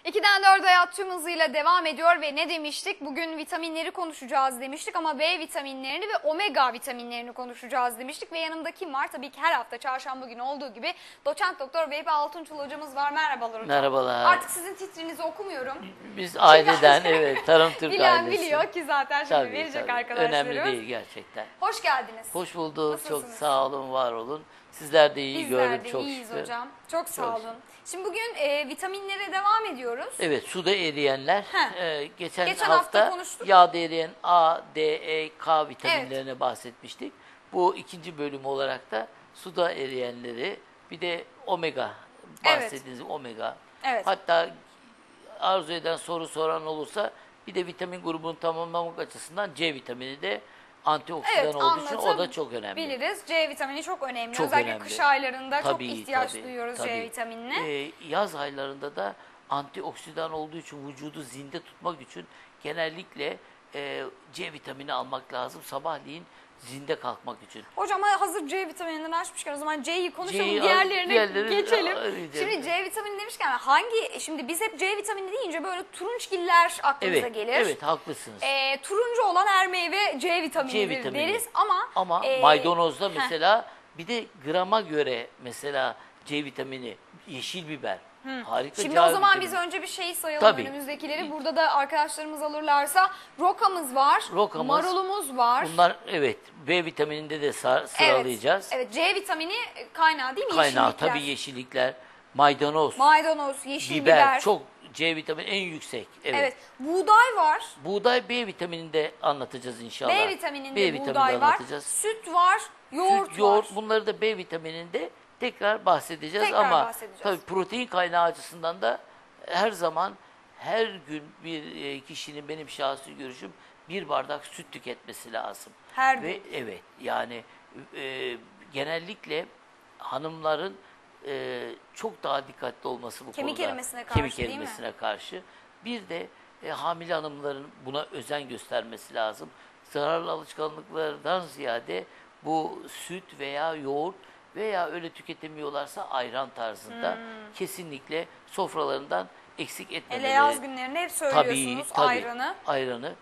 2'den 4'e hayat tüm hızıyla devam ediyor ve ne demiştik? Bugün vitaminleri konuşacağız demiştik ama B vitaminlerini ve omega vitaminlerini konuşacağız demiştik. Ve yanımda kim var? Tabii ki her hafta çarşamba günü olduğu gibi doçent doktor Vehbi Altunçul hocamız var. Merhabalar hocam. Merhabalar. Artık sizin titrinizi okumuyorum. Biz aileden evet Tarım Türk Bilen ailesi. biliyor ki zaten şimdi Tabii, verecek tabii. arkadaşlarımız. Önemli değil gerçekten. Hoş geldiniz. Hoş bulduk. Nasılsınız? Çok sağ olun, var olun. Sizler de iyi Bizler gördüm de çok iyiyiz şükür. hocam. Çok sağ Çok olun. Şimdi bugün vitaminlere devam ediyoruz. Evet, suda eriyenler. Geçen hafta hafta konuştuk. yağda eriyen A, D, E, K vitaminlerine bahsetmiştik. Bu ikinci bölüm olarak da suda eriyenleri, bir de omega, bahsettiğiniz omega. Evet. Hatta arzu eden soru soran olursa bir de vitamin grubunu tamamlamak açısından C vitamini de antioksidan olduğu için o da çok önemli. Biliriz. C vitamini çok önemli. Çok Özellikle önemli. kış aylarında çok Tabii, ihtiyaç tabii, duyuyoruz tabii. C vitaminine. Yaz aylarında da antioksidan olduğu için vücudu zinde tutmak için genellikle C vitamini almak lazım. Sabahleyin zinde kalkmak için. Hocam hazır C vitamininden açmışken o zaman C'yi konuşalım, C'yi diğerlerine geçelim. arayacağım. Şimdi C vitamini demişken şimdi biz hep C vitamini deyince böyle turunçgiller aklımıza gelir. Evet, haklısınız. Turuncu olan her meyve C vitaminidir deriz ama maydanozda mesela bir de grama göre mesela C vitamini, yeşil biber. Harika. Şimdi o zaman biz önce bir şeyi sayalım, tabii. Önümüzdekileri. Burada da arkadaşlarımız alırlarsa rokamız var, marulumuz var. Bunlar evet, B vitamininde de sıralayacağız. Evet, C vitamini kaynağı değil mi? Kaynağı Yeşillikler. tabii yeşillikler, maydanoz, yeşil biber, çok C vitamini en yüksek. Evet. Buğday var. Buğday B vitamininde anlatacağız inşallah. B vitamininde buğday var. Anlatacağız. Süt var, yoğurt var. Bunları da B vitamininde tekrar bahsedeceğiz ama tabii protein kaynağı açısından da her zaman, her gün bir kişinin, benim şahsi görüşüm, bir bardak süt tüketmesi lazım. Her gün. Ve evet, yani genellikle hanımların çok daha dikkatli olması bu Kemik konuda. erimesine karşı, Kemik değil mi? erimesine karşı. Bir de hamile hanımların buna özen göstermesi lazım. Zararlı alışkanlıklardan ziyade bu süt veya yoğurt veya öyle tüketemiyorlarsa ayran tarzında kesinlikle sofralarından eksik etmemeleri. Hele yaz günlerinde hep söylüyorsunuz tabii, ayranı. Ayranı.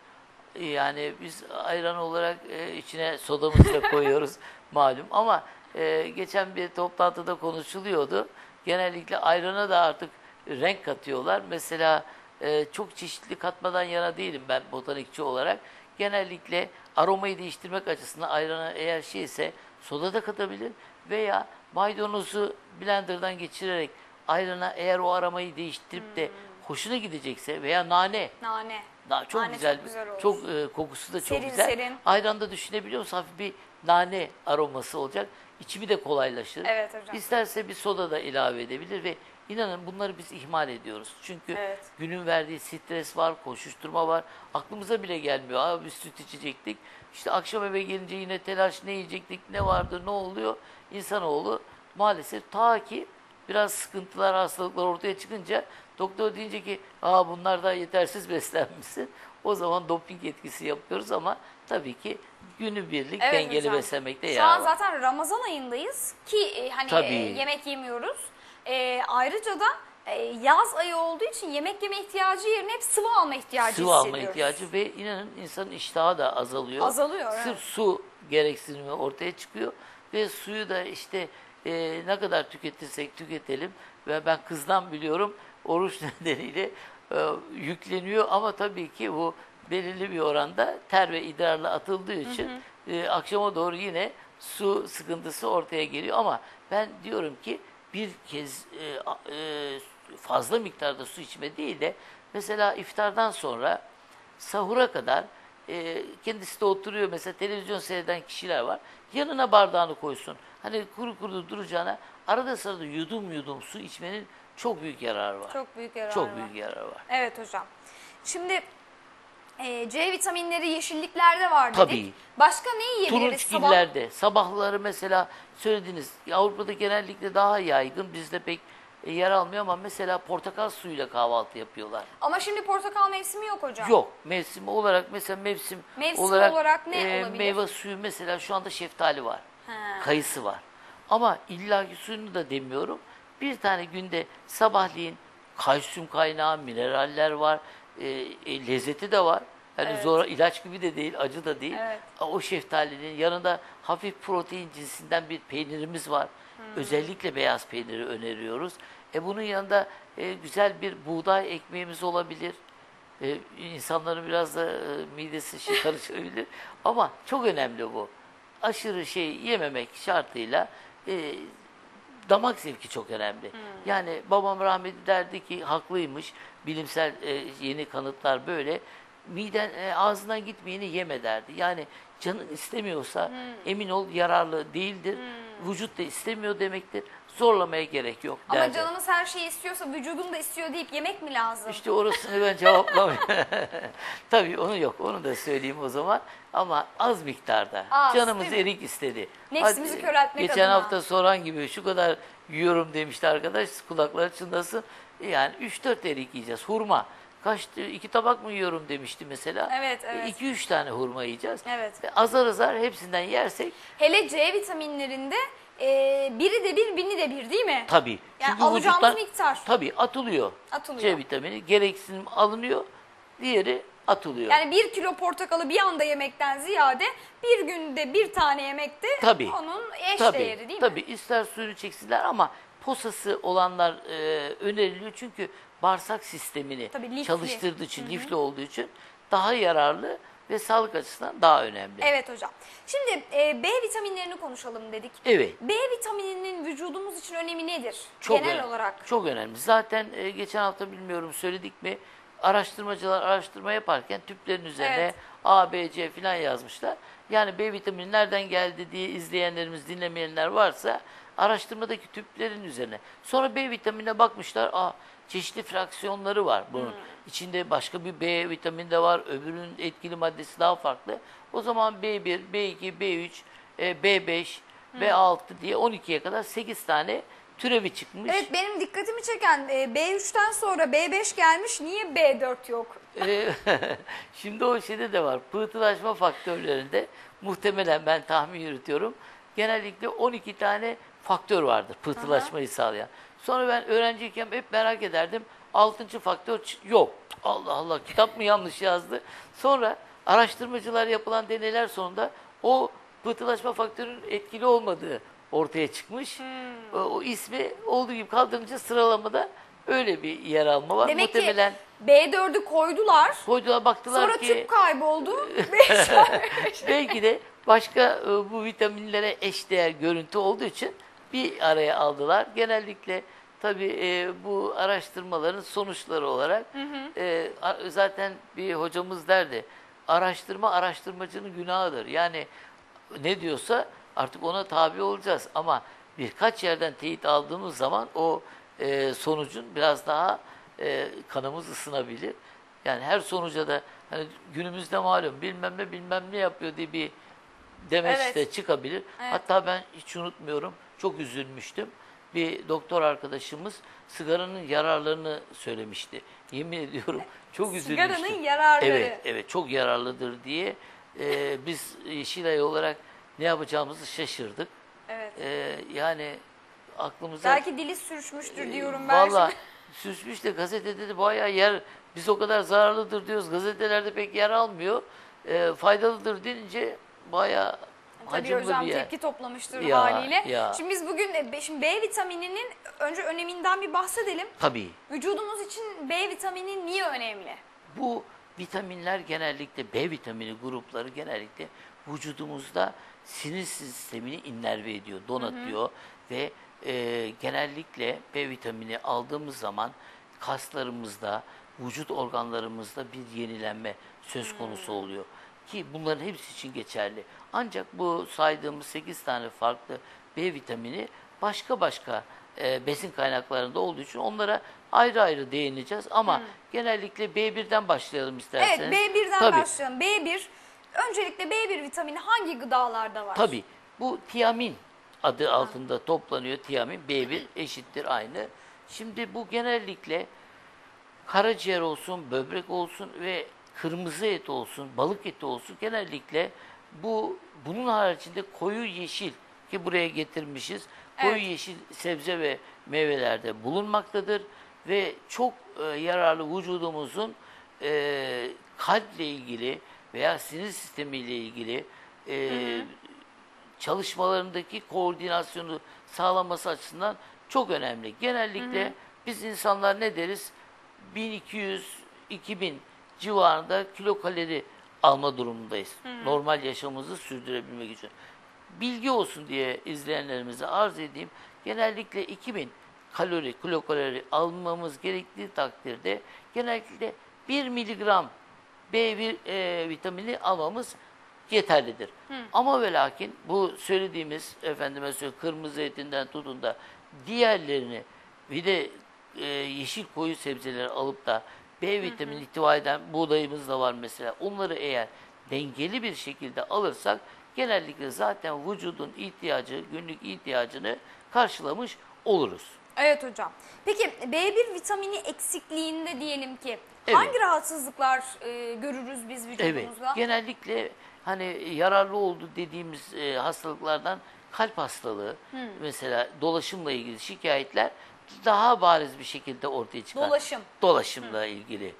Yani biz ayran olarak içine sodamızı da koyuyoruz malum ama geçen bir toplantıda konuşuluyordu. Genellikle ayrana da artık renk katıyorlar. Mesela çok çeşitli katmadan yana değilim ben botanikçi olarak. Genellikle aromayı değiştirmek açısından ayrana eğer şeyse soda da katabilir veya maydanozu blenderdan geçirerek ayrana eğer o aromayı değiştirip de hoşuna gidecekse veya nane. Çok Nane güzel, çok kokusu da çok serin, güzel. serin. Ayranda düşünebiliyor musun? Hafif bir nane aroması olacak. İçimi de kolaylaşır. Evet hocam. İsterse bir soda da ilave edebilir ve inanın bunları biz ihmal ediyoruz. Çünkü günün verdiği stres var, koşuşturma var. Aklımıza bile gelmiyor. Abi biz süt içecektik. İşte akşam eve gelince yine telaş, ne yiyecektik, ne vardı, ne oluyor? İnsanoğlu maalesef ta ki biraz sıkıntılar, hastalıklar ortaya çıkınca doktor deyince ki bunlar da yetersiz beslenmişsin. O zaman doping etkisi yapıyoruz ama tabii ki günübirlik dengeli hocam. beslemekte Şu yarar an var. zaten Ramazan ayındayız ki yemek yemiyoruz. Ayrıca da yaz ayı olduğu için yemek yeme ihtiyacı yerine hep sıvı alma ihtiyacı Sıvı alma hissediyoruz. ihtiyacı ve inanın insanın iştahı da azalıyor. Azalıyor, Sırf su gereksinimi ortaya çıkıyor ve suyu da işte ne kadar tüketirsek tüketelim ve ben kızdan biliyorum oruç nedeniyle yükleniyor ama tabii ki bu belirli bir oranda ter ve idrarla atıldığı için akşama doğru yine su sıkıntısı ortaya geliyor ama ben diyorum ki bir kez fazla miktarda su içme değil de mesela iftardan sonra sahura kadar kendisi de oturuyor, mesela televizyon seyreden kişiler var, yanına bardağını koysun. Hani kuru kuru duracağına arada sırada yudum yudum su içmenin çok büyük yararı var. Çok büyük yararı Çok büyük yararı var. Evet hocam. Şimdi C vitaminleri yeşilliklerde var dedik. Tabii. Başka ne yiyebiliriz? Turunçgillerde, sabahları mesela söylediniz, Avrupa'da genellikle daha yaygın, bizde pek yer almıyor ama mesela portakal suyuyla kahvaltı yapıyorlar. Ama şimdi portakal mevsimi yok hocam. Yok. Mevsimi olarak mesela mevsim olarak ne olabilir? Meyve suyu mesela şu anda şeftali var. Kayısı var. Ama illaki suyunu da demiyorum. Bir tane günde sabahleyin kalsiyum kaynağı, mineraller var, lezzeti de var. Yani Evet. zor ilaç gibi de değil, acı da değil. Evet. O şeftalinin yanında hafif protein cinsinden bir peynirimiz var. Özellikle beyaz peyniri öneriyoruz. Bunun yanında güzel bir buğday ekmeğimiz olabilir. İnsanların biraz da midesi karışabilir. Ama çok önemli bu. Aşırı şey yememek şartıyla damak zevki çok önemli. Yani babam rahmetli derdi ki haklıymış. Bilimsel yeni kanıtlar böyle. Miden ağzından gitmeyeni yeme derdi. Yani canın istemiyorsa emin ol yararlı değildir. Vücut da istemiyor demektir. Zorlamaya gerek yok derdi. Ama canımız her şeyi istiyorsa vücudum da istiyor deyip yemek mi lazım? İşte orasını ben cevaplamıyorum. Tabii onu yok. Onu da söyleyeyim o zaman. Ama az miktarda. Az, Canımız değil mi? erik istedi. Nefsimizi Hadi, köreltmek geçen adına. hafta soran gibi şu kadar yiyorum demişti arkadaş. Kulakları çınlasın. Yani 3-4 erik yiyeceğiz. Hurma. Kaçtı? 2 tabak mı yiyorum demişti mesela. Evet, evet. 2-3 tane hurma yiyeceğiz. Evet. Ve azar azar hepsinden yersek Hele C vitaminlerinde biri de bir, bini de bir değil mi? tabii. Yani Çünkü alacağımız vücuttan miktar. tabii atılıyor. Atılıyor. C vitamini gereksinim alınıyor. Diğeri atılıyor. Yani 1 kilo portakalı bir anda yemekten ziyade bir günde bir tane yemekte Tabii. onun eş Tabii, değeri değil mi? tabii. İster suyunu çeksinler ama posası olanlar öneriliyor. Çünkü bağırsak sistemini Tabii, lifli. çalıştırdığı için, lifli olduğu için daha yararlı ve sağlık açısından daha önemli. Evet hocam. Şimdi B vitaminlerini konuşalım dedik. Evet. B vitamininin vücudumuz için önemi nedir? Çok Genel önemli. olarak. Çok önemli. Zaten geçen hafta bilmiyorum söyledik mi? Araştırmacılar araştırma yaparken tüplerin üzerine Evet. A, B, C falan yazmışlar. Yani B vitamini nereden geldi diye izleyenlerimiz, dinlemeyenler varsa araştırmadaki tüplerin üzerine. Sonra B vitaminine bakmışlar. Çeşitli fraksiyonları var bunun. İçinde başka bir B vitamini de var. Öbürünün etkili maddesi daha farklı. O zaman B1, B2, B3, B5, B6 diye 12'ye kadar 8 tane türevi çıkmış. Evet, benim dikkatimi çeken B3'ten sonra B5 gelmiş. Niye B4 yok? Şimdi o şeyde de var. Pıhtılaşma faktörlerinde muhtemelen ben tahmin yürütüyorum. Genellikle 12 tane faktör vardır pıhtılaşmayı sağlayan. Sonra ben öğrenciyken hep merak ederdim. 6. faktör yok. Allah Allah, kitap mı yanlış yazdı? Sonra araştırmacılar yapılan deneyler sonunda o pıhtılaşma faktörünün etkili olmadığı ortaya çıkmış. O ismi olduğu gibi kaldırınca sıralamada öyle bir yer alma var. Demek Muhtemelen ki B4'ü koydular. koydular, baktılar Sonra ki tüp kayboldu. 5 belki de başka bu vitaminlere eşdeğer görüntü olduğu için bir araya aldılar. Genellikle tabii bu araştırmaların sonuçları olarak zaten bir hocamız derdi, araştırma araştırmacının günahıdır. Yani ne diyorsa artık ona tabi olacağız ama birkaç yerden teyit aldığımız zaman o sonucun biraz daha kanımız ısınabilir. Yani her sonuca da hani günümüzde malum bilmem ne yapıyor diye bir demeç Evet. de çıkabilir. Evet. Hatta ben hiç unutmuyorum, çok üzülmüştüm. Bir doktor arkadaşımız sigaranın yararlarını söylemişti. Yemin ediyorum çok üzülmüştüm. Sigaranın yararları. Evet, evet, çok yararlıdır diye biz Yeşilay olarak ne yapacağımızı şaşırdık. Evet. Yani aklımıza Belki dili sürçmüştür diyorum ben valla şimdi. süsmüş de gazetede de bayağı yer, biz o kadar zararlıdır diyoruz, gazetelerde pek yer almıyor. Faydalıdır denince bayağı Tabii hacimli hocam bir yer. tepki toplamıştır Ya, haliyle. ya. Şimdi biz bugün şimdi B vitamininin önce öneminden bir bahsedelim. Tabii. Vücudumuz için B vitamini niye önemli? Bu vitaminler genellikle, B vitamini grupları genellikle vücudumuzda sinir sistemini innerve ediyor, donatıyor ve genellikle B vitamini aldığımız zaman kaslarımızda, vücut organlarımızda bir yenilenme söz konusu oluyor. Ki bunların hepsi için geçerli. Ancak bu saydığımız 8 tane farklı B vitamini başka başka besin kaynaklarında olduğu için onlara ayrı ayrı değineceğiz. Ama genellikle B1'den başlayalım isterseniz. Evet, B1'den Tabii. başlayalım. B1, öncelikle B1 vitamini hangi gıdalarda var? Tabii. Bu tiamin adı altında toplanıyor. Tiamin B1 eşittir aynı. Şimdi bu genellikle karaciğer olsun, böbrek olsun ve kırmızı et olsun, balık eti olsun, genellikle bunun haricinde koyu yeşil, ki buraya getirmişiz. Koyu Evet. yeşil sebze ve meyvelerde bulunmaktadır. ve çok yararlı vücudumuzun kalple ilgili veya sinir sistemiyle ilgili çalışmalarındaki koordinasyonu sağlaması açısından çok önemli. Genellikle biz insanlar ne deriz? 1200-2000 civarında kilokalori alma durumundayız. Normal yaşamımızı sürdürebilmek için. Bilgi olsun diye izleyenlerimize arz edeyim. Genellikle 2000 kilokalori almamız gerektiği takdirde genellikle 1 miligram B1 vitamini almamız yeterlidir. Ama ve lakin bu söylediğimiz efendime söyleyeyim kırmızı etinden tutun da diğerlerini bir de yeşil koyu sebzeleri alıp da B vitamini ihtiva eden buğdayımız da var mesela. Onları eğer dengeli bir şekilde alırsak genellikle zaten vücudun ihtiyacı, günlük ihtiyacını karşılamış oluruz. Evet hocam. Peki B1 vitamini eksikliğinde diyelim ki Evet. hangi rahatsızlıklar görürüz biz Evet. vücudumuzda? Genellikle hani yararlı oldu dediğimiz hastalıklardan kalp hastalığı mesela dolaşımla ilgili şikayetler daha bariz bir şekilde ortaya çıkar. Dolaşım. Dolaşımla ilgili.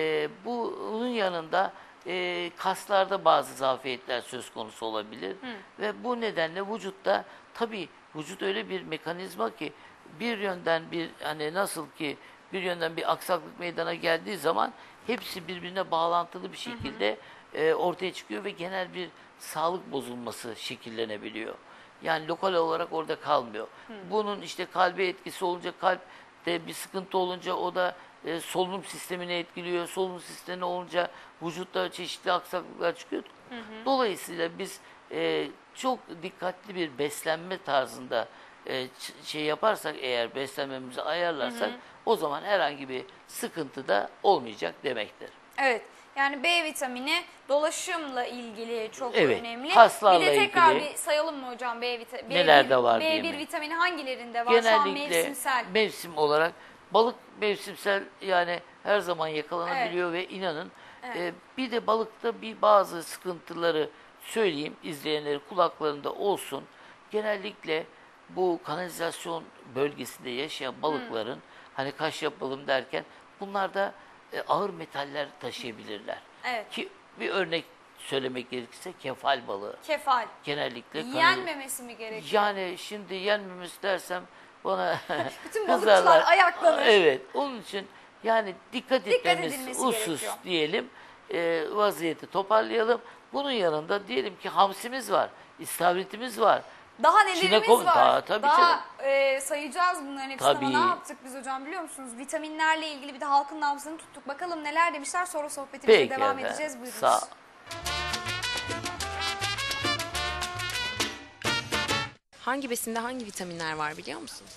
Bunun yanında kaslarda bazı zafiyetler söz konusu olabilir. Ve bu nedenle vücutta tabii vücut öyle bir mekanizma ki bir yönden bir hani nasıl ki bir yönden bir aksaklık meydana geldiği zaman hepsi birbirine bağlantılı bir şekilde ortaya çıkıyor ve genel bir sağlık bozulması şekillenebiliyor. Yani lokal olarak orada kalmıyor. Bunun işte kalbe etkisi olunca kalpte bir sıkıntı olunca o da solunum sistemini etkiliyor. Solunum sistemi olunca vücutta çeşitli aksaklıklar çıkıyor. Dolayısıyla biz çok dikkatli bir beslenme tarzında şey yaparsak eğer beslenmemizi ayarlarsak o zaman herhangi bir sıkıntı da olmayacak demektir. Evet. Yani B vitamini dolaşımla ilgili çok Evet, önemli. kaslarla bir de tekrar ilgili. bir sayalım mı hocam B vitamini? Nelerde var diye B1 mi? vitamini hangilerinde var? Şu an Genellikle mevsimsel. mevsim olarak balık mevsimsel yani her zaman yakalanabiliyor ve inanın bir de balıkta bazı sıkıntıları söyleyeyim izleyenleri kulaklarında olsun. Genellikle bu kanalizasyon bölgesinde yaşayan balıkların hani kaş yapalım derken bunlarda ağır metaller taşıyabilirler. Evet. Ki bir örnek söylemek gerekirse kefal balığı. Kefal. Genellikle Yenmemesi mi gerekiyor? yani şimdi yenmemesi dersem bana Bütün balıkçılar ayaklanır. Evet. Onun için yani dikkat etmemiz edilmesi husus gerekiyor. diyelim. Vaziyeti toparlayalım. Bunun yanında diyelim ki hamsimiz var, istavritimiz var. Daha nelerimiz Çinekop- var? tabii Daha sayacağız bunların hepsini ama Tabii. ne yaptık biz hocam biliyor musunuz? Vitaminlerle ilgili bir de halkın nabzını tuttuk. Bakalım neler demişler, sonra sohbetimize Peki devam efendim. edeceğiz. Buyurunuz. Sağ Hangi besinde hangi vitaminler var biliyor musun?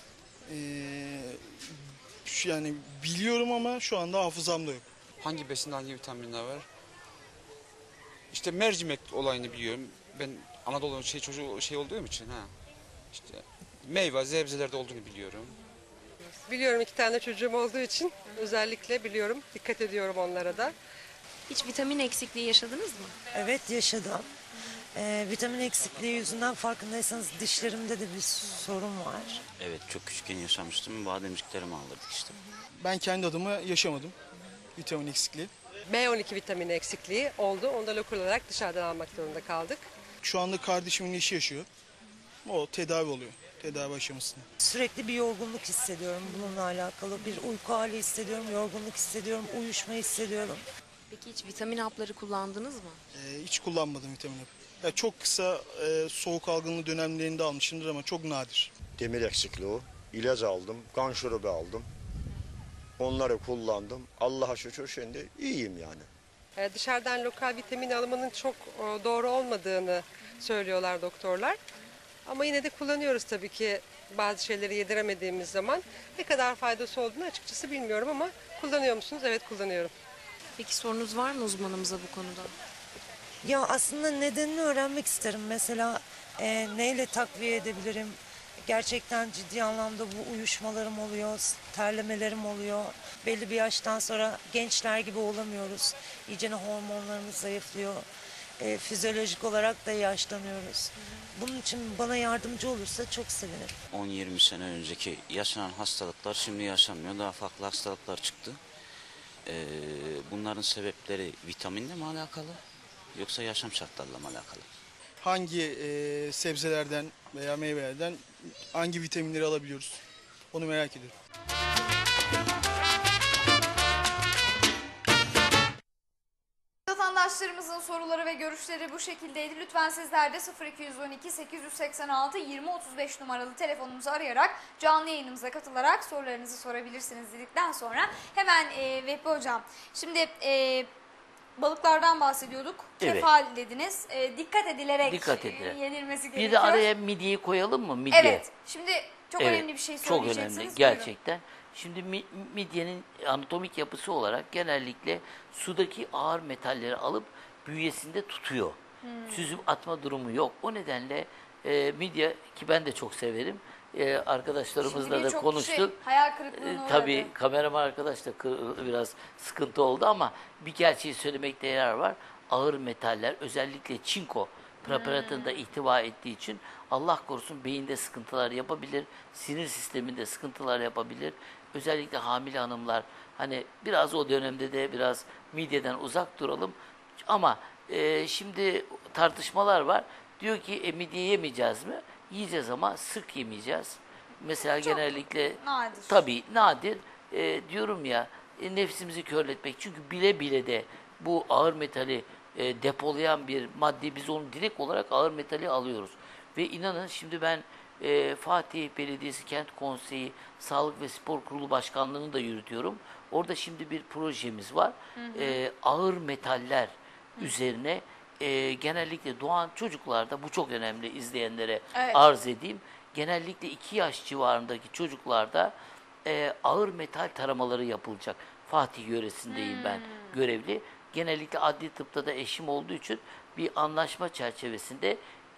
Yani biliyorum ama şu anda hafızamda yok. Hangi besinde hangi vitaminler var? İşte mercimek olayını biliyorum. Ben Anadolu çocuğu olduğum için İşte meyve, sebzelerde olduğunu biliyorum. Biliyorum, 2 tane çocuğum olduğu için özellikle biliyorum. Dikkat ediyorum onlara da. Hiç vitamin eksikliği yaşadınız mı? Evet yaşadım. Vitamin eksikliği yüzünden farkındaysanız dişlerimde de bir sorun var. Evet çok küçükken yaşamıştım. Bademciklerimi aldırdık işte. Ben kendi adıma yaşamadım vitamin eksikliği. B12 vitamini eksikliği oldu. Onu da lokal olarak dışarıdan almak zorunda kaldık. Şu anda kardeşimin eşi yaşıyor. O tedavi oluyor. Tedavi aşamasında. Sürekli bir yorgunluk hissediyorum bununla alakalı. Bir uyku hali hissediyorum, yorgunluk hissediyorum, uyuşma hissediyorum. Peki hiç vitamin hapları kullandınız mı? Hiç kullanmadım vitamin hapı. Ya çok kısa soğuk algınlığı dönemlerinde almışımdır ama çok nadir. Demir eksikliği, ilaç aldım, kan şurubu aldım. Onları kullandım. Allah'a şükür şimdi iyiyim yani. Dışarıdan lokal vitamin alımının çok doğru olmadığını söylüyorlar doktorlar. Ama yine de kullanıyoruz tabii ki bazı şeyleri yediremediğimiz zaman. Ne kadar faydası olduğunu açıkçası bilmiyorum ama kullanıyor musunuz? Evet, kullanıyorum. Peki sorunuz var mı uzmanımıza bu konuda? Ya aslında nedenini öğrenmek isterim. Mesela neyle takviye edebilirim? Gerçekten ciddi anlamda bu uyuşmalarım oluyor, terlemelerim oluyor. Belli bir yaştan sonra gençler gibi olamıyoruz. İyice hormonlarımız zayıflıyor. fizyolojik olarak da yaşlanıyoruz. Bunun için bana yardımcı olursa çok sevinirim. 10-20 sene önceki yaşanan hastalıklar şimdi yaşanmıyor. Daha farklı hastalıklar çıktı. Bunların sebepleri vitaminle mi alakalı yoksa yaşam şartlarıyla mı alakalı? Hangi sebzelerden veya meyvelerden hangi vitaminleri alabiliyoruz? Onu merak ediyorum. Vatandaşlarımızın soruları ve görüşleri bu şekildeydi. Lütfen sizler de 0212 886 2035 numaralı telefonumuzu arayarak canlı yayınımıza katılarak sorularınızı sorabilirsiniz dedikten sonra hemen Vehbi Hocam, şimdi balıklardan bahsediyorduk. Evet. Kefal dediniz. Dikkat edilerek Dikkat edilerek. yenilmesi Bir gerekiyor. de araya midyeyi koyalım mı? Midye. Evet. Şimdi çok Evet, önemli bir şey çok söyleyeceksiniz. önemli Buyurun. gerçekten. Şimdi midyenin anatomik yapısı olarak genellikle sudaki ağır metalleri alıp bünyesinde tutuyor. Süzüp atma durumu yok. O nedenle midye, ki ben de çok severim. Arkadaşlarımızla Şimdi da birçok konuştuk. kişi hayal kırıklığına uğradı. Tabii kameraman arkadaş da biraz sıkıntı oldu ama bir gerçeği söylemekte yarar var. Ağır metaller, özellikle çinko preparatında ihtiva ettiği için Allah korusun beyinde sıkıntılar yapabilir, sinir sisteminde sıkıntılar yapabilir. Özellikle hamile hanımlar, hani biraz o dönemde de biraz midyeden uzak duralım. Ama şimdi tartışmalar var. Diyor ki midye yemeyeceğiz mi? Yiyeceğiz ama sık yemeyeceğiz. Mesela Çok genellikle nadir. tabii nadir. Diyorum ya, nefsimizi körletmek. Çünkü bile bile de bu ağır metali depolayan bir madde, biz onu direkt olarak ağır metali alıyoruz. Ve inanın şimdi ben Fatih Belediyesi Kent Konseyi Sağlık ve Spor Kurulu Başkanlığı'nı da yürütüyorum. Orada şimdi bir projemiz var. Ağır metaller üzerine genellikle doğan çocuklarda, bu çok önemli, izleyenlere Evet. arz edeyim. Genellikle 2 yaş civarındaki çocuklarda ağır metal taramaları yapılacak. Fatih yöresindeyim ben görevli. Genellikle adli tıpta da eşim olduğu için bir anlaşma çerçevesinde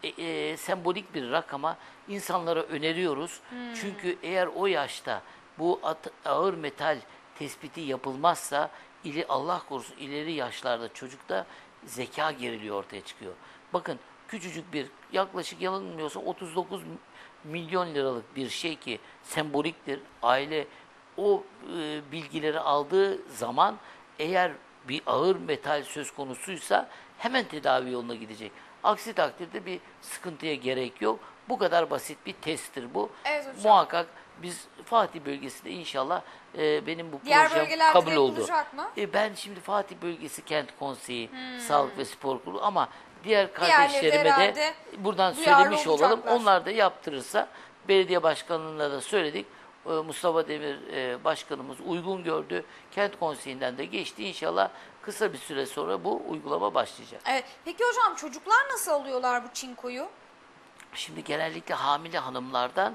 sembolik bir rakama insanlara öneriyoruz. Çünkü eğer o yaşta bu ağır metal tespiti yapılmazsa Allah korusun ileri yaşlarda çocukta zeka geriliği ortaya çıkıyor. Bakın küçücük bir, yaklaşık yanılmıyorsa 39 milyon liralık bir şey ki semboliktir. Aile o bilgileri aldığı zaman eğer bir ağır metal söz konusuysa hemen tedavi yoluna gidecek. Aksi takdirde bir sıkıntıya gerek yok. Bu kadar basit bir testtir bu. Evet hocam. Muhakkak biz Fatih bölgesinde inşallah benim bu Diğer projem bölgelerde kabul de oldu. yapılacak mı? Ben şimdi Fatih Bölgesi Kent Konseyi Sağlık ve Spor Kurulu ama diğer Diğerleri de kardeşlerime de herhalde buradan duyarlı söylemiş olalım. olacaklar. Onlar da yaptırırsa, belediye başkanlığına da söyledik. Mustafa Demir başkanımız uygun gördü. Kent konseyinden de geçti. İnşallah kısa bir süre sonra bu uygulama başlayacak. Evet. Peki hocam, çocuklar nasıl alıyorlar bu çinkoyu? Şimdi genellikle hamile hanımlardan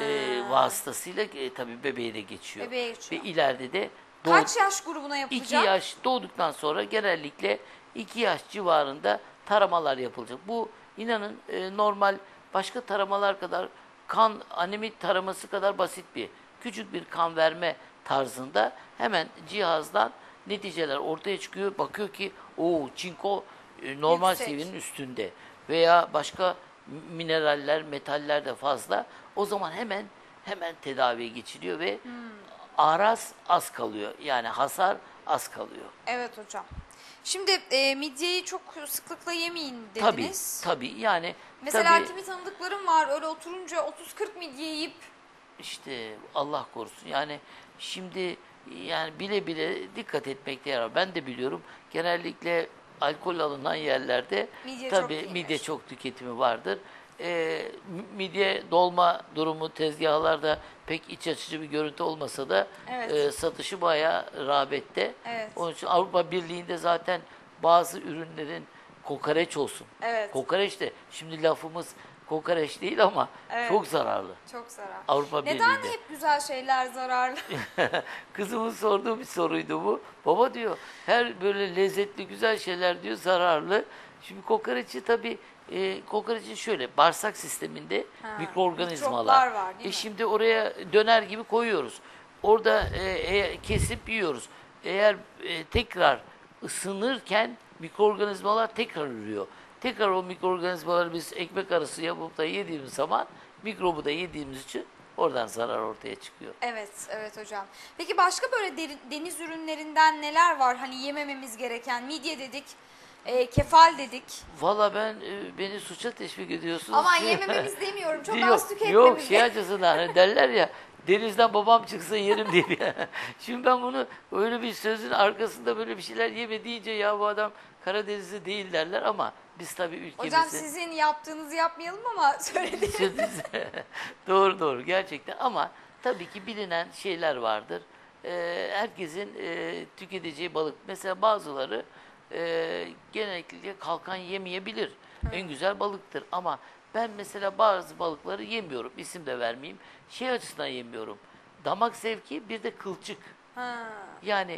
vasıtasıyla tabii bebeğe de geçiyor. Bebeğe geçiyor. Ve ileride de Kaç yaş grubuna 2 yapılacak? yaş doğduktan sonra genellikle 2 yaş civarında taramalar yapılacak. Bu inanın normal başka taramalar kadar, kan anemi taraması kadar basit bir, küçük bir kan verme tarzında hemen cihazdan neticeler ortaya çıkıyor. Bakıyor ki o çinko normal Yüksek. seviyenin üstünde veya başka mineraller, metaller de fazla. O zaman hemen tedaviye geçiliyor ve araz az kalıyor. Yani hasar az kalıyor. Evet hocam. Şimdi midyeyi çok sıklıkla yemeyin Tabii, dediniz. tabii. Yani Mesela tabii, kimi tanıdıklarım var, öyle oturunca 30-40 midye yiyip işte Allah korusun. Yani şimdi yani bile bile dikkat etmekte yarar. Ben de biliyorum. Genellikle alkol alınan yerlerde Midye çok tabii yenir. midye çok tüketimi vardır. Midye dolma durumu tezgahlarda pek iç açıcı bir görüntü olmasa da Evet. satışı bayağı rağbette. Evet. Onun için Avrupa Birliği'nde zaten bazı ürünlerin kokoreç olsun. Evet. Kokoreç de şimdi lafımız kokoreç değil ama Evet. çok zararlı. çok zarar. Avrupa Neden Birliği'nde. hep güzel şeyler zararlı? Kızımın sorduğu bir soruydu bu. Baba diyor, her böyle lezzetli güzel şeyler diyor zararlı. Şimdi kokoreçi tabii kokoreçin şöyle bağırsak sisteminde mikroorganizmalar. mikroplar var, değil mi? Şimdi oraya döner gibi koyuyoruz. Orada kesip yiyoruz. Eğer tekrar ısınırken mikroorganizmalar tekrar ürüyor. Tekrar o mikroorganizmaları biz ekmek arası yapıp da yediğimiz zaman mikrobu da yediğimiz için oradan zarar ortaya çıkıyor. Evet, evet hocam. Peki başka böyle deniz ürünlerinden neler var? Hani yemememiz gereken midye dedik, kefal dedik. Valla beni suça teşvik ediyorsunuz. Aman yemememiz demiyorum, çok Yok, az tüketmemiz. yok şey açısından hani derler ya denizden babam çıksa yerim diye. Şimdi ben bunu öyle bir sözün arkasında böyle bir şeyler yeme deyince ya bu adam Karadenizli değil derler ama biz tabii ülkemizin... Hocam sizin yaptığınızı yapmayalım ama söylediğiniz. Doğru gerçekten ama tabii ki bilinen şeyler vardır. Herkesin tüketeceği balık. Mesela bazıları genellikle kalkan yemeyebilir. En güzel balıktır ama ben mesela bazı balıkları yemiyorum. İsim de vermeyeyim. Şey açısından yemiyorum. Damak zevki bir de kılçık. Yani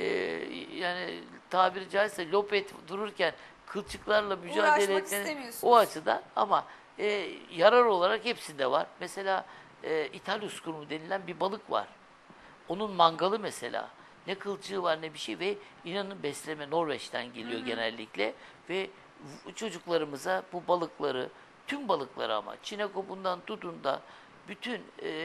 tabiri caizse lopet dururken kılçıklarla mücadele Uğraşmak etmenin istemiyorsunuz. o açıdan ama yarar olarak hepsinde var. Mesela İthal uskumru denilen bir balık var. Onun mangalı mesela. Ne kılçığı var ne bir şey ve inanın besleme Norveç'ten geliyor genellikle ve çocuklarımıza bu balıkları, tüm balıkları ama çinekopundan tutun da bütün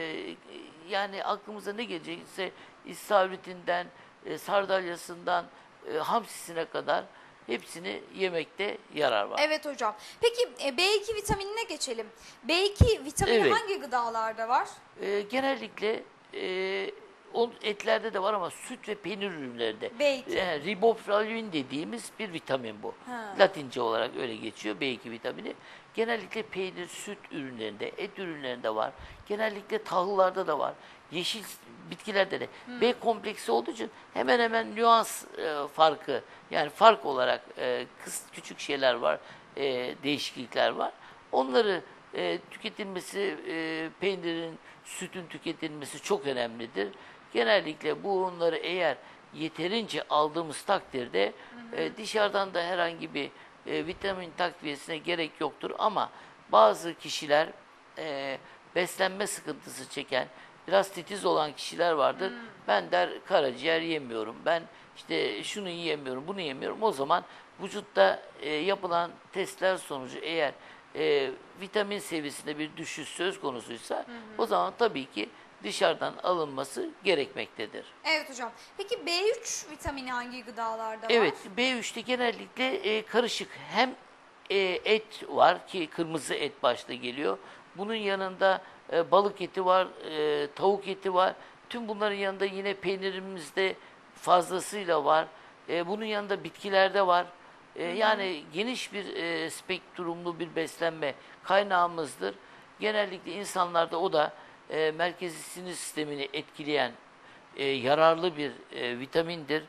yani aklımıza ne gelecekse istavritinden, sardalyasından, hamsisine kadar hepsini yemekte yarar var. Evet hocam. Peki B2 vitaminine geçelim. B2 vitamini Evet. hangi gıdalarda var? Genellikle etlerde de var ama süt ve peynir ürünlerinde. B2. Riboflavin dediğimiz bir vitamin bu. Latince olarak öyle geçiyor B2 vitamini. Genellikle peynir, süt ürünlerinde, et ürünlerinde var. Genellikle tahıllarda da var. Yeşil bitkilerde de. B kompleksi olduğu için hemen hemen nüans farkı yani fark olarak küçük şeyler var, değişiklikler var. Onları tüketilmesi, peynirin, sütün tüketilmesi çok önemlidir. Genellikle bunları eğer yeterince aldığımız takdirde dışarıdan da herhangi bir vitamin takviyesine gerek yoktur. Ama bazı kişiler beslenme sıkıntısı çeken, biraz titiz olan kişiler vardır. Ben der karaciğer yemiyorum, ben işte şunu yiyemiyorum, bunu yemiyorum. O zaman vücutta yapılan testler sonucu eğer vitamin seviyesinde bir düşüş söz konusuysa o zaman tabii ki dışarıdan alınması gerekmektedir. Evet hocam. Peki B3 vitamini hangi gıdalarda var? Evet, B3'te genellikle karışık hem et var ki kırmızı et başta geliyor. Bunun yanında balık eti var, tavuk eti var. Tüm bunların yanında yine peynirimizde fazlasıyla var. Bunun yanında bitkilerde var. Yani geniş bir spektrumlu bir beslenme kaynağımızdır. Genellikle insanlarda o da merkezi sinir sistemini etkileyen yararlı bir vitamindir.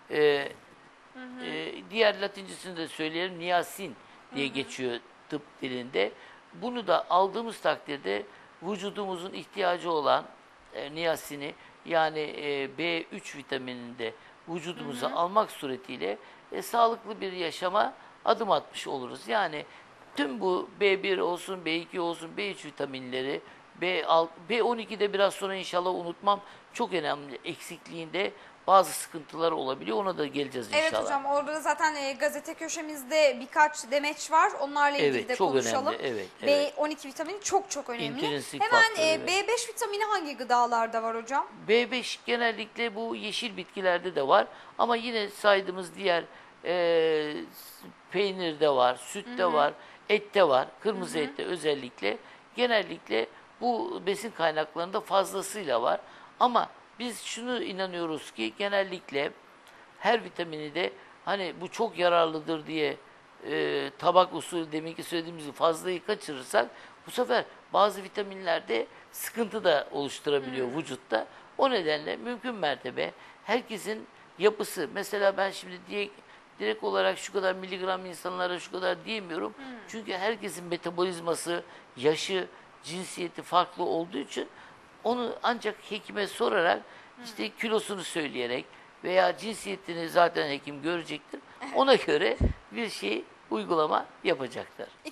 Diğer latincesini de söyleyelim, niasin diye geçiyor tıp dilinde. Bunu da aldığımız takdirde vücudumuzun ihtiyacı olan niasini yani B3 vitaminini de vücudumuza almak suretiyle sağlıklı bir yaşama adım atmış oluruz. Yani tüm bu B1 olsun, B2 olsun, B3 vitaminleri, B6, B12'de biraz sonra inşallah unutmam çok önemli eksikliğinde bazı sıkıntılar olabiliyor. Ona da geleceğiz inşallah. Evet hocam orada zaten gazete köşemizde birkaç demeç var. Onlarla ilgili de çok konuşalım. önemli. Evet. B12 vitamini çok önemli. İntrinsik Hemen faktör, evet. B5 vitamini hangi gıdalarda var hocam? B5 genellikle bu yeşil bitkilerde de var ama yine saydığımız diğer peynirde var, sütte var, ette var, kırmızı ette özellikle. Genellikle bu besin kaynaklarında fazlasıyla var. Ama biz şunu inanıyoruz ki genellikle her vitamini de hani bu çok yararlıdır diye tabak usulü deminki söylediğimiz gibi fazlayı kaçırırsak bu sefer bazı vitaminlerde sıkıntı da oluşturabiliyor vücutta. O nedenle mümkün mertebe herkesin yapısı mesela ben şimdi direkt olarak şu kadar miligram insanlara şu kadar diyemiyorum. Çünkü herkesin metabolizması, yaşı, cinsiyeti farklı olduğu için onu ancak hekime sorarak işte kilosunu söyleyerek veya cinsiyetini zaten hekim görecektir. Ona göre bir uygulama yapacaktır.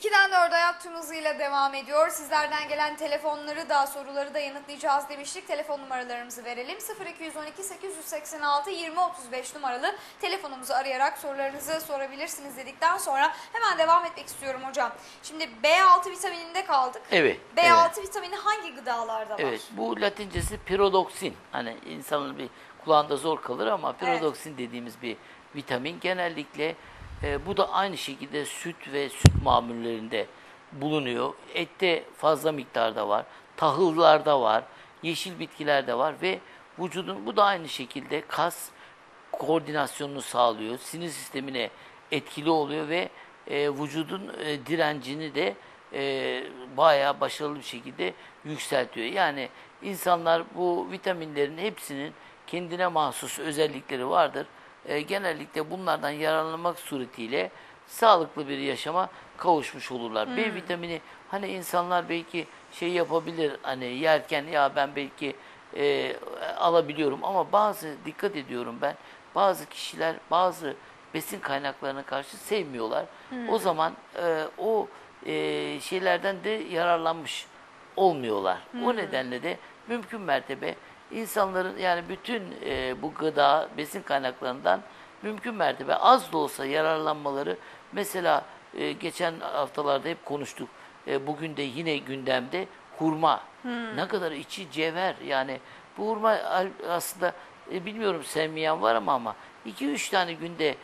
2'den 4'e Hayat Tüm Hızıyla devam ediyor. Sizlerden gelen telefonları da soruları da yanıtlayacağız demiştik. Telefon numaralarımızı verelim. 0212 886 2035 numaralı telefonumuzu arayarak sorularınızı sorabilirsiniz dedikten sonra hemen devam etmek istiyorum hocam. Şimdi B6 vitamininde kaldık. Evet. B6 vitamini hangi gıdalarda var? Evet, bu latincesi pirodoksin. Hani insanın bir kulağında zor kalır ama pirodoksin dediğimiz bir vitamin. Genellikle bu da aynı şekilde süt ve süt mamullerinde bulunuyor. Ette fazla miktarda var. Tahıllarda var. Yeşil bitkilerde var ve vücudun bu da aynı şekilde kas koordinasyonunu sağlıyor. Sinir sistemine etkili oluyor ve vücudun direncini de bayağı başarılı bir şekilde yükseltiyor. Yani insanlar bu vitaminlerin hepsinin kendine mahsus özellikleri vardır. Genellikle bunlardan yararlanmak suretiyle sağlıklı bir yaşama kavuşmuş olurlar. B vitamini hani insanlar belki şey yapabilir hani yerken ya ben belki alabiliyorum ama dikkat ediyorum ben bazı kişiler bazı besin kaynaklarına karşı sevmiyorlar. O zaman o şeylerden de yararlanmış olmuyorlar. O nedenle de mümkün mertebe insanların yani bütün bu gıda besin kaynaklarından mümkün mertebe az da olsa yararlanmaları mesela geçen haftalarda hep konuştuk. Bugün de yine gündemde hurma. Ne kadar içi cevher yani bu hurma aslında bilmiyorum sevmeyen var ama 2-3 tane günde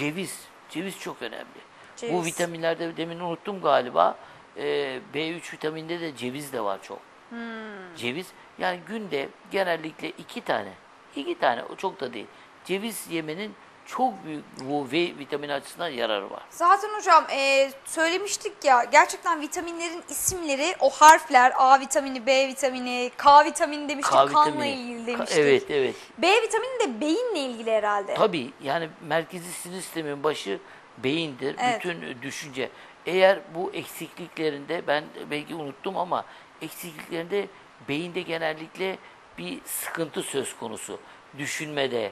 ceviz çok önemli. Ceviz. Bu vitaminlerde demin unuttum galiba. B3 vitaminde de ceviz de var çok. Ceviz yani günde genellikle 2 tane o çok da değil. Ceviz yemenin çok büyük bu V vitamini açısından yararı var. Zaten hocam söylemiştik ya gerçekten vitaminlerin isimleri o harfler A vitamini, B vitamini, K vitamini demiştik K kanla vitamini. ilgili demiştik. Evet. B vitamini de beyinle ilgili herhalde. Tabii yani merkezi sinir sistemin başı beyindir. Evet. Bütün düşünce. Eğer bu eksikliklerinde ben belki unuttum ama eksikliklerinde beyinde genellikle bir sıkıntı söz konusu. Düşünmede,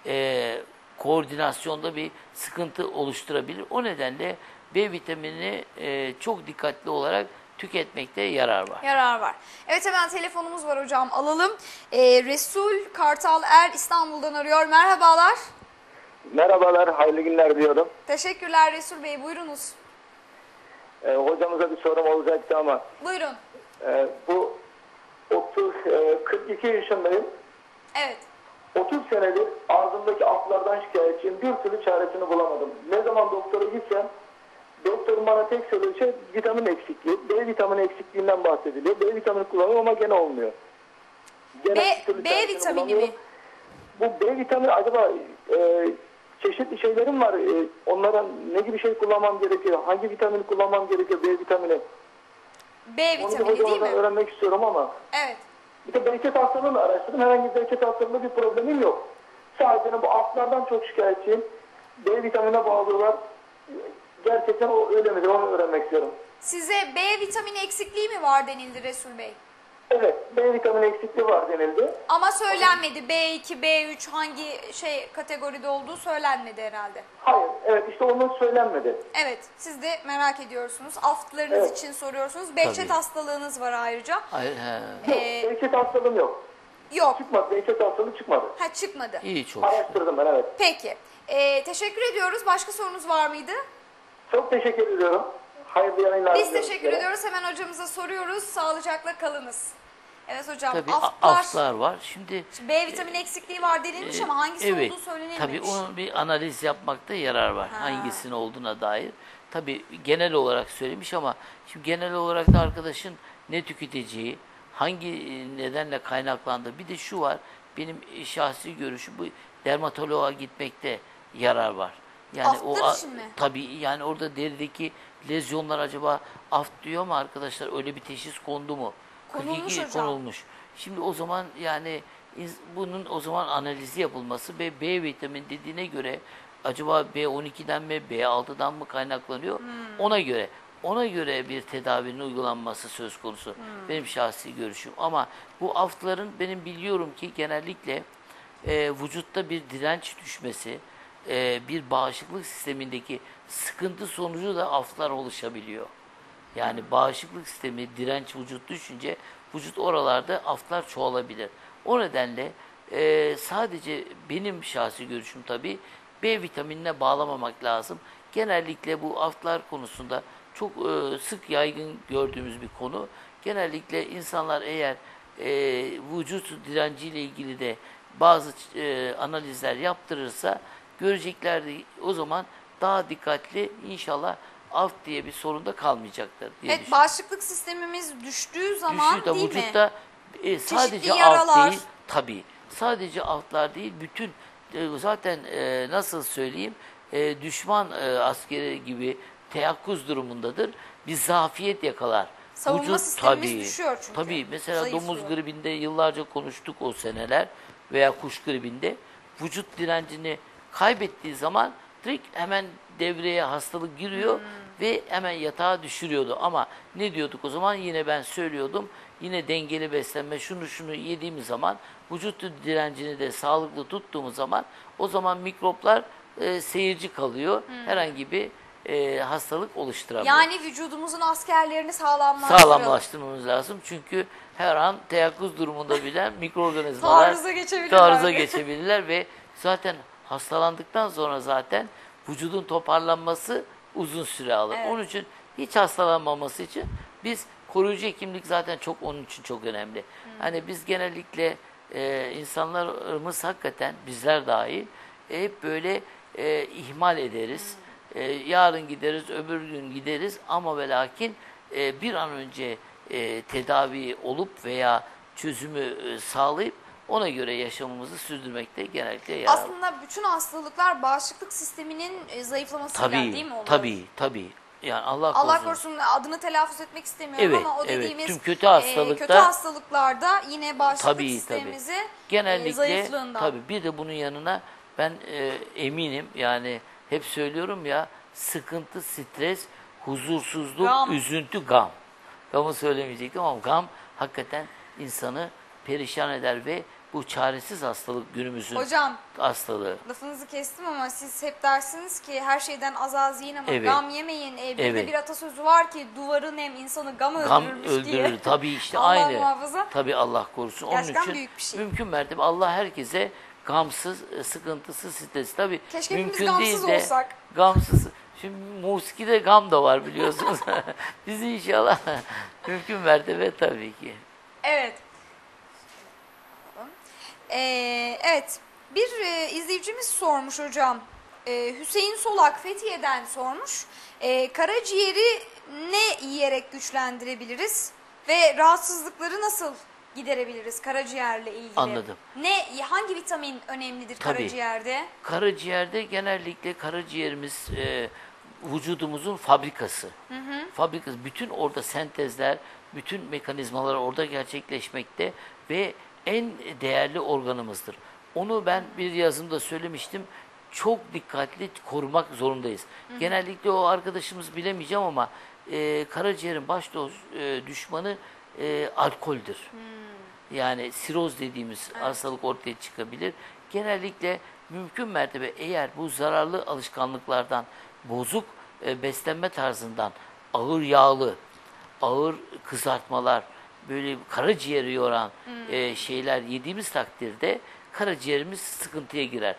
koordinasyonda bir sıkıntı oluşturabilir. O nedenle B vitaminini çok dikkatli olarak tüketmekte yarar var. Yarar var. Evet hemen telefonumuz var hocam alalım. Resul Kartal İstanbul'dan arıyor. Merhabalar. Merhabalar, hayırlı günler diyorum. Teşekkürler Resul Bey buyurunuz. Hocamıza bir sorum olacaktı ama Buyurun. bu 42 yaşındayım. Evet. 30 senedir ağzımdaki aflardan şikayetçiyim. Bir türlü çaresini bulamadım. Ne zaman doktora gitsem doktorun bana tek söylediği şey vitamin eksikliği. B vitamini eksikliğinden bahsediliyor. B vitamini kullanıyorum ama gene olmuyor. B vitamini mi? Bu B vitamini acaba çeşitli şeylerim var. Onlara ne gibi şey kullanmam gerekiyor? Hangi vitamini kullanmam gerekiyor B vitamini? B Onu vitamini değil hocamızdan mi? öğrenmek istiyorum ama. Evet. Bir de Behçet hastalığını araştırdım. Herhangi bir Behçet hastalığı bir problemim yok. Sadece bu aflardan çok şikayetçiyim. B vitamine bağlıyorlar. Gerçekten o öyle midir? Onu öğrenmek istiyorum. Size B vitamini eksikliği mi var denildi Resul Bey? Evet, B vitamini eksikliği var denildi. Ama söylenmedi. B2, B3 hangi kategoride olduğu söylenmedi herhalde. Hayır, evet işte onun söylenmedi. Evet, siz de merak ediyorsunuz. Aftlarınız için soruyorsunuz. Behçet Tabii. hastalığınız var ayrıca. Hayır, Yok, Behçet hastalığım yok. Yok. Çıkmadı, Behçet hastalığı çıkmadı. Çıkmadı. iyi çok. Araştırdım ben, evet. Peki. Teşekkür ediyoruz. Başka sorunuz var mıydı? Çok teşekkür ediyorum. Hayırlı yayınlar. Biz diliyorum teşekkür sizlere. ediyoruz. Hemen hocamıza soruyoruz. Sağlıcakla kalınız. Evet hocam. Tabii Aftlar. aflar var. Şimdi B vitamini eksikliği var denilmiş ama hangisi olduğu söylenilmemiş. Tabii onun bir analiz yapmakta yarar var. Hangisinin olduğuna dair. Tabii genel olarak söylemiş ama şimdi genel olarak da arkadaşın ne tüketeceği, hangi nedenle kaynaklandı. Bir de şu var, benim şahsi görüşüm bu dermatoloğa gitmekte yarar var. Yani Aftlar için mi? Tabii yani orada derideki lezyonlar acaba aft diyor mu arkadaşlar? Öyle bir teşhis kondu mu? Konulmuş 42 hocam. konulmuş. Şimdi o zaman yani bunun o zaman analizi yapılması ve B vitamin dediğine göre acaba B12'den mi B6'dan mı kaynaklanıyor? Ona göre bir tedavinin uygulanması söz konusu. Benim şahsi görüşüm. Ama bu aftların benim biliyorum ki genellikle vücutta bir direnç düşmesi, bir bağışıklık sistemindeki sıkıntı sonucu da aftlar oluşabiliyor. Yani bağışıklık sistemi, direnç vücut düşünce vücut oralarda aflar çoğalabilir. O nedenle sadece benim şahsi görüşüm tabii B vitaminine bağlamamak lazım. Genellikle bu aflar konusunda çok sık yaygın gördüğümüz bir konu. Genellikle insanlar eğer vücut direnciyle ilgili de bazı analizler yaptırırsa göreceklerdi o zaman daha dikkatli inşallah af diye bir sorun da kalmayacaktır diye Evet, bağışıklık sistemimiz düştüğü zaman Düşüyor da değil mi? vücutta sadece af yaralar. değil, tabii sadece aflar değil, bütün zaten nasıl söyleyeyim düşman askeri gibi teyakkuz durumundadır. Bir zafiyet yakalar. Savunma sistemimiz tabii, düşüyor çünkü. tabii mesela Zayıflıyor. domuz gribinde yıllarca konuştuk o seneler veya kuş gribinde vücut direncini kaybettiği zaman direkt hemen devreye hastalık giriyor ve hemen yatağa düşürüyordu. Ama ne diyorduk o zaman? Yine ben söylüyordum. Yine dengeli beslenme şunu yediğimiz zaman vücut direncini de sağlıklı tuttuğumuz zaman o zaman mikroplar seyirci kalıyor. Herhangi bir hastalık oluşturamıyor. Yani vücudumuzun askerlerini sağlamlaştıralım. Sağlamlaştırmamız lazım. Çünkü her an teyakkuz durumunda bilen mikroorganizmalar taarruza geçebilirler ve zaten hastalandıktan sonra zaten vücudun toparlanması uzun süre alır. Evet. Onun için hiç hastalanmaması için biz koruyucu hekimlik zaten onun için çok önemli. Hani biz genellikle insanlarımız hakikaten bizler dahil hep böyle ihmal ederiz. Yarın gideriz, öbür gün gideriz ama ve lakin bir an önce tedavi olup veya çözümü sağlayıp ona göre yaşamımızı sürdürmekte genellikle yarar. Aslında bütün hastalıklar bağışıklık sisteminin zayıflamasıyla değil mi oluyor? Tabii. Yani Allah Allah korusun. korusun, adını telaffuz etmek istemiyorum Evet, ama o evet. dediğimiz Tüm kötü hastalıkta- kötü hastalıklarda yine bağışıklık Tabii. sistemimizi Genellikle zayıflığından. tabii bir de bunun yanına ben eminim yani hep söylüyorum ya sıkıntı, stres, huzursuzluk, Gam. üzüntü, gam. Gamı söylemeyecektim ama gam hakikaten insanı perişan eder ve bu çaresiz hastalık günümüzün Hocam, hastalığı. lafınızı kestim ama siz hep dersiniz ki her şeyden az az yiyin ama Evet. gam yemeyin. Bir de Evet. bir atasözü var ki duvarı nem insanı gam Gam öldürürmüş diye. öldürür. Tabii işte Allah aynı. muhafaza. Tabii Allah korusun. Onun Gerçekten için büyük bir şey. mümkün mertebe Allah herkese gamsız, sıkıntısız, stresli. Tabii Keşke hepimiz mümkün gamsız değil de olsak. gamsız. Şimdi muskide gam da var biliyorsunuz. Biz inşallah mümkün mertebe tabii ki. Evet. Evet. Bir izleyicimiz sormuş hocam. Hüseyin Solak Fethiye'den sormuş. Karaciğeri ne yiyerek güçlendirebiliriz ve rahatsızlıkları nasıl giderebiliriz karaciğerle ilgili? Anladım. Hangi vitamin önemlidir Tabii. karaciğerde? Karaciğerde genellikle karaciğerimiz vücudumuzun fabrikası. Fabrikası. Bütün orada sentezler, bütün mekanizmalar orada gerçekleşmekte ve en değerli organımızdır. Onu ben bir yazımda söylemiştim. Çok dikkatli korumak zorundayız. Genellikle o arkadaşımız bilemeyeceğim ama karaciğerin düşmanı alkoldür. Yani siroz dediğimiz hastalık ortaya çıkabilir. Genellikle mümkün mertebe eğer bu zararlı alışkanlıklardan, bozuk beslenme tarzından, ağır yağlı, ağır kızartmalar, böyle karaciğeri yoran şeyler yediğimiz takdirde karaciğerimiz sıkıntıya girer.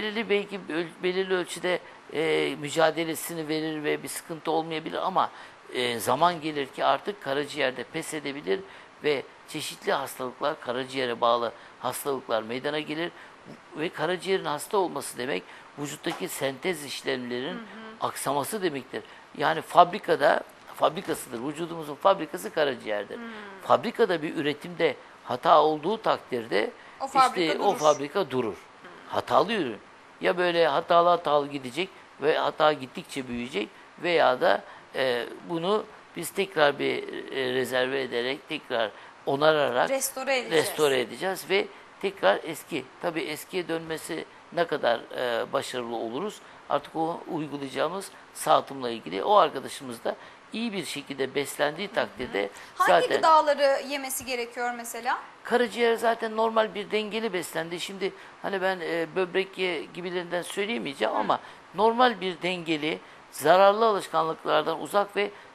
Belirli ölçüde mücadelesini verir ve bir sıkıntı olmayabilir ama zaman gelir ki artık karaciğerde pes edebilir ve çeşitli hastalıklar, karaciğere bağlı hastalıklar meydana gelir ve karaciğerin hasta olması demek vücuttaki sentez işlemlerin aksaması demektir. Yani fabrikasıdır. Vücudumuzun fabrikası karaciğerdir. Fabrikada bir üretimde hata olduğu takdirde o fabrika durur. Hatalı ürün. Ya böyle hatalı gidecek ve hata gittikçe büyüyecek veya da bunu biz tekrar bir rezerve ederek tekrar onararak restore edeceğiz ve tekrar tabii eskiye dönmesi ne kadar başarılı oluruz artık o uygulayacağımız sağlıkla ilgili o arkadaşımız da iyi bir şekilde beslendiği takdirde Hangi gıdaları yemesi gerekiyor mesela? karaciğer zaten normal bir dengeli beslendi. Şimdi hani ben böbrek gibilerinden söyleyemeyeceğim ama normal bir dengeli, zararlı alışkanlıklardan uzak ve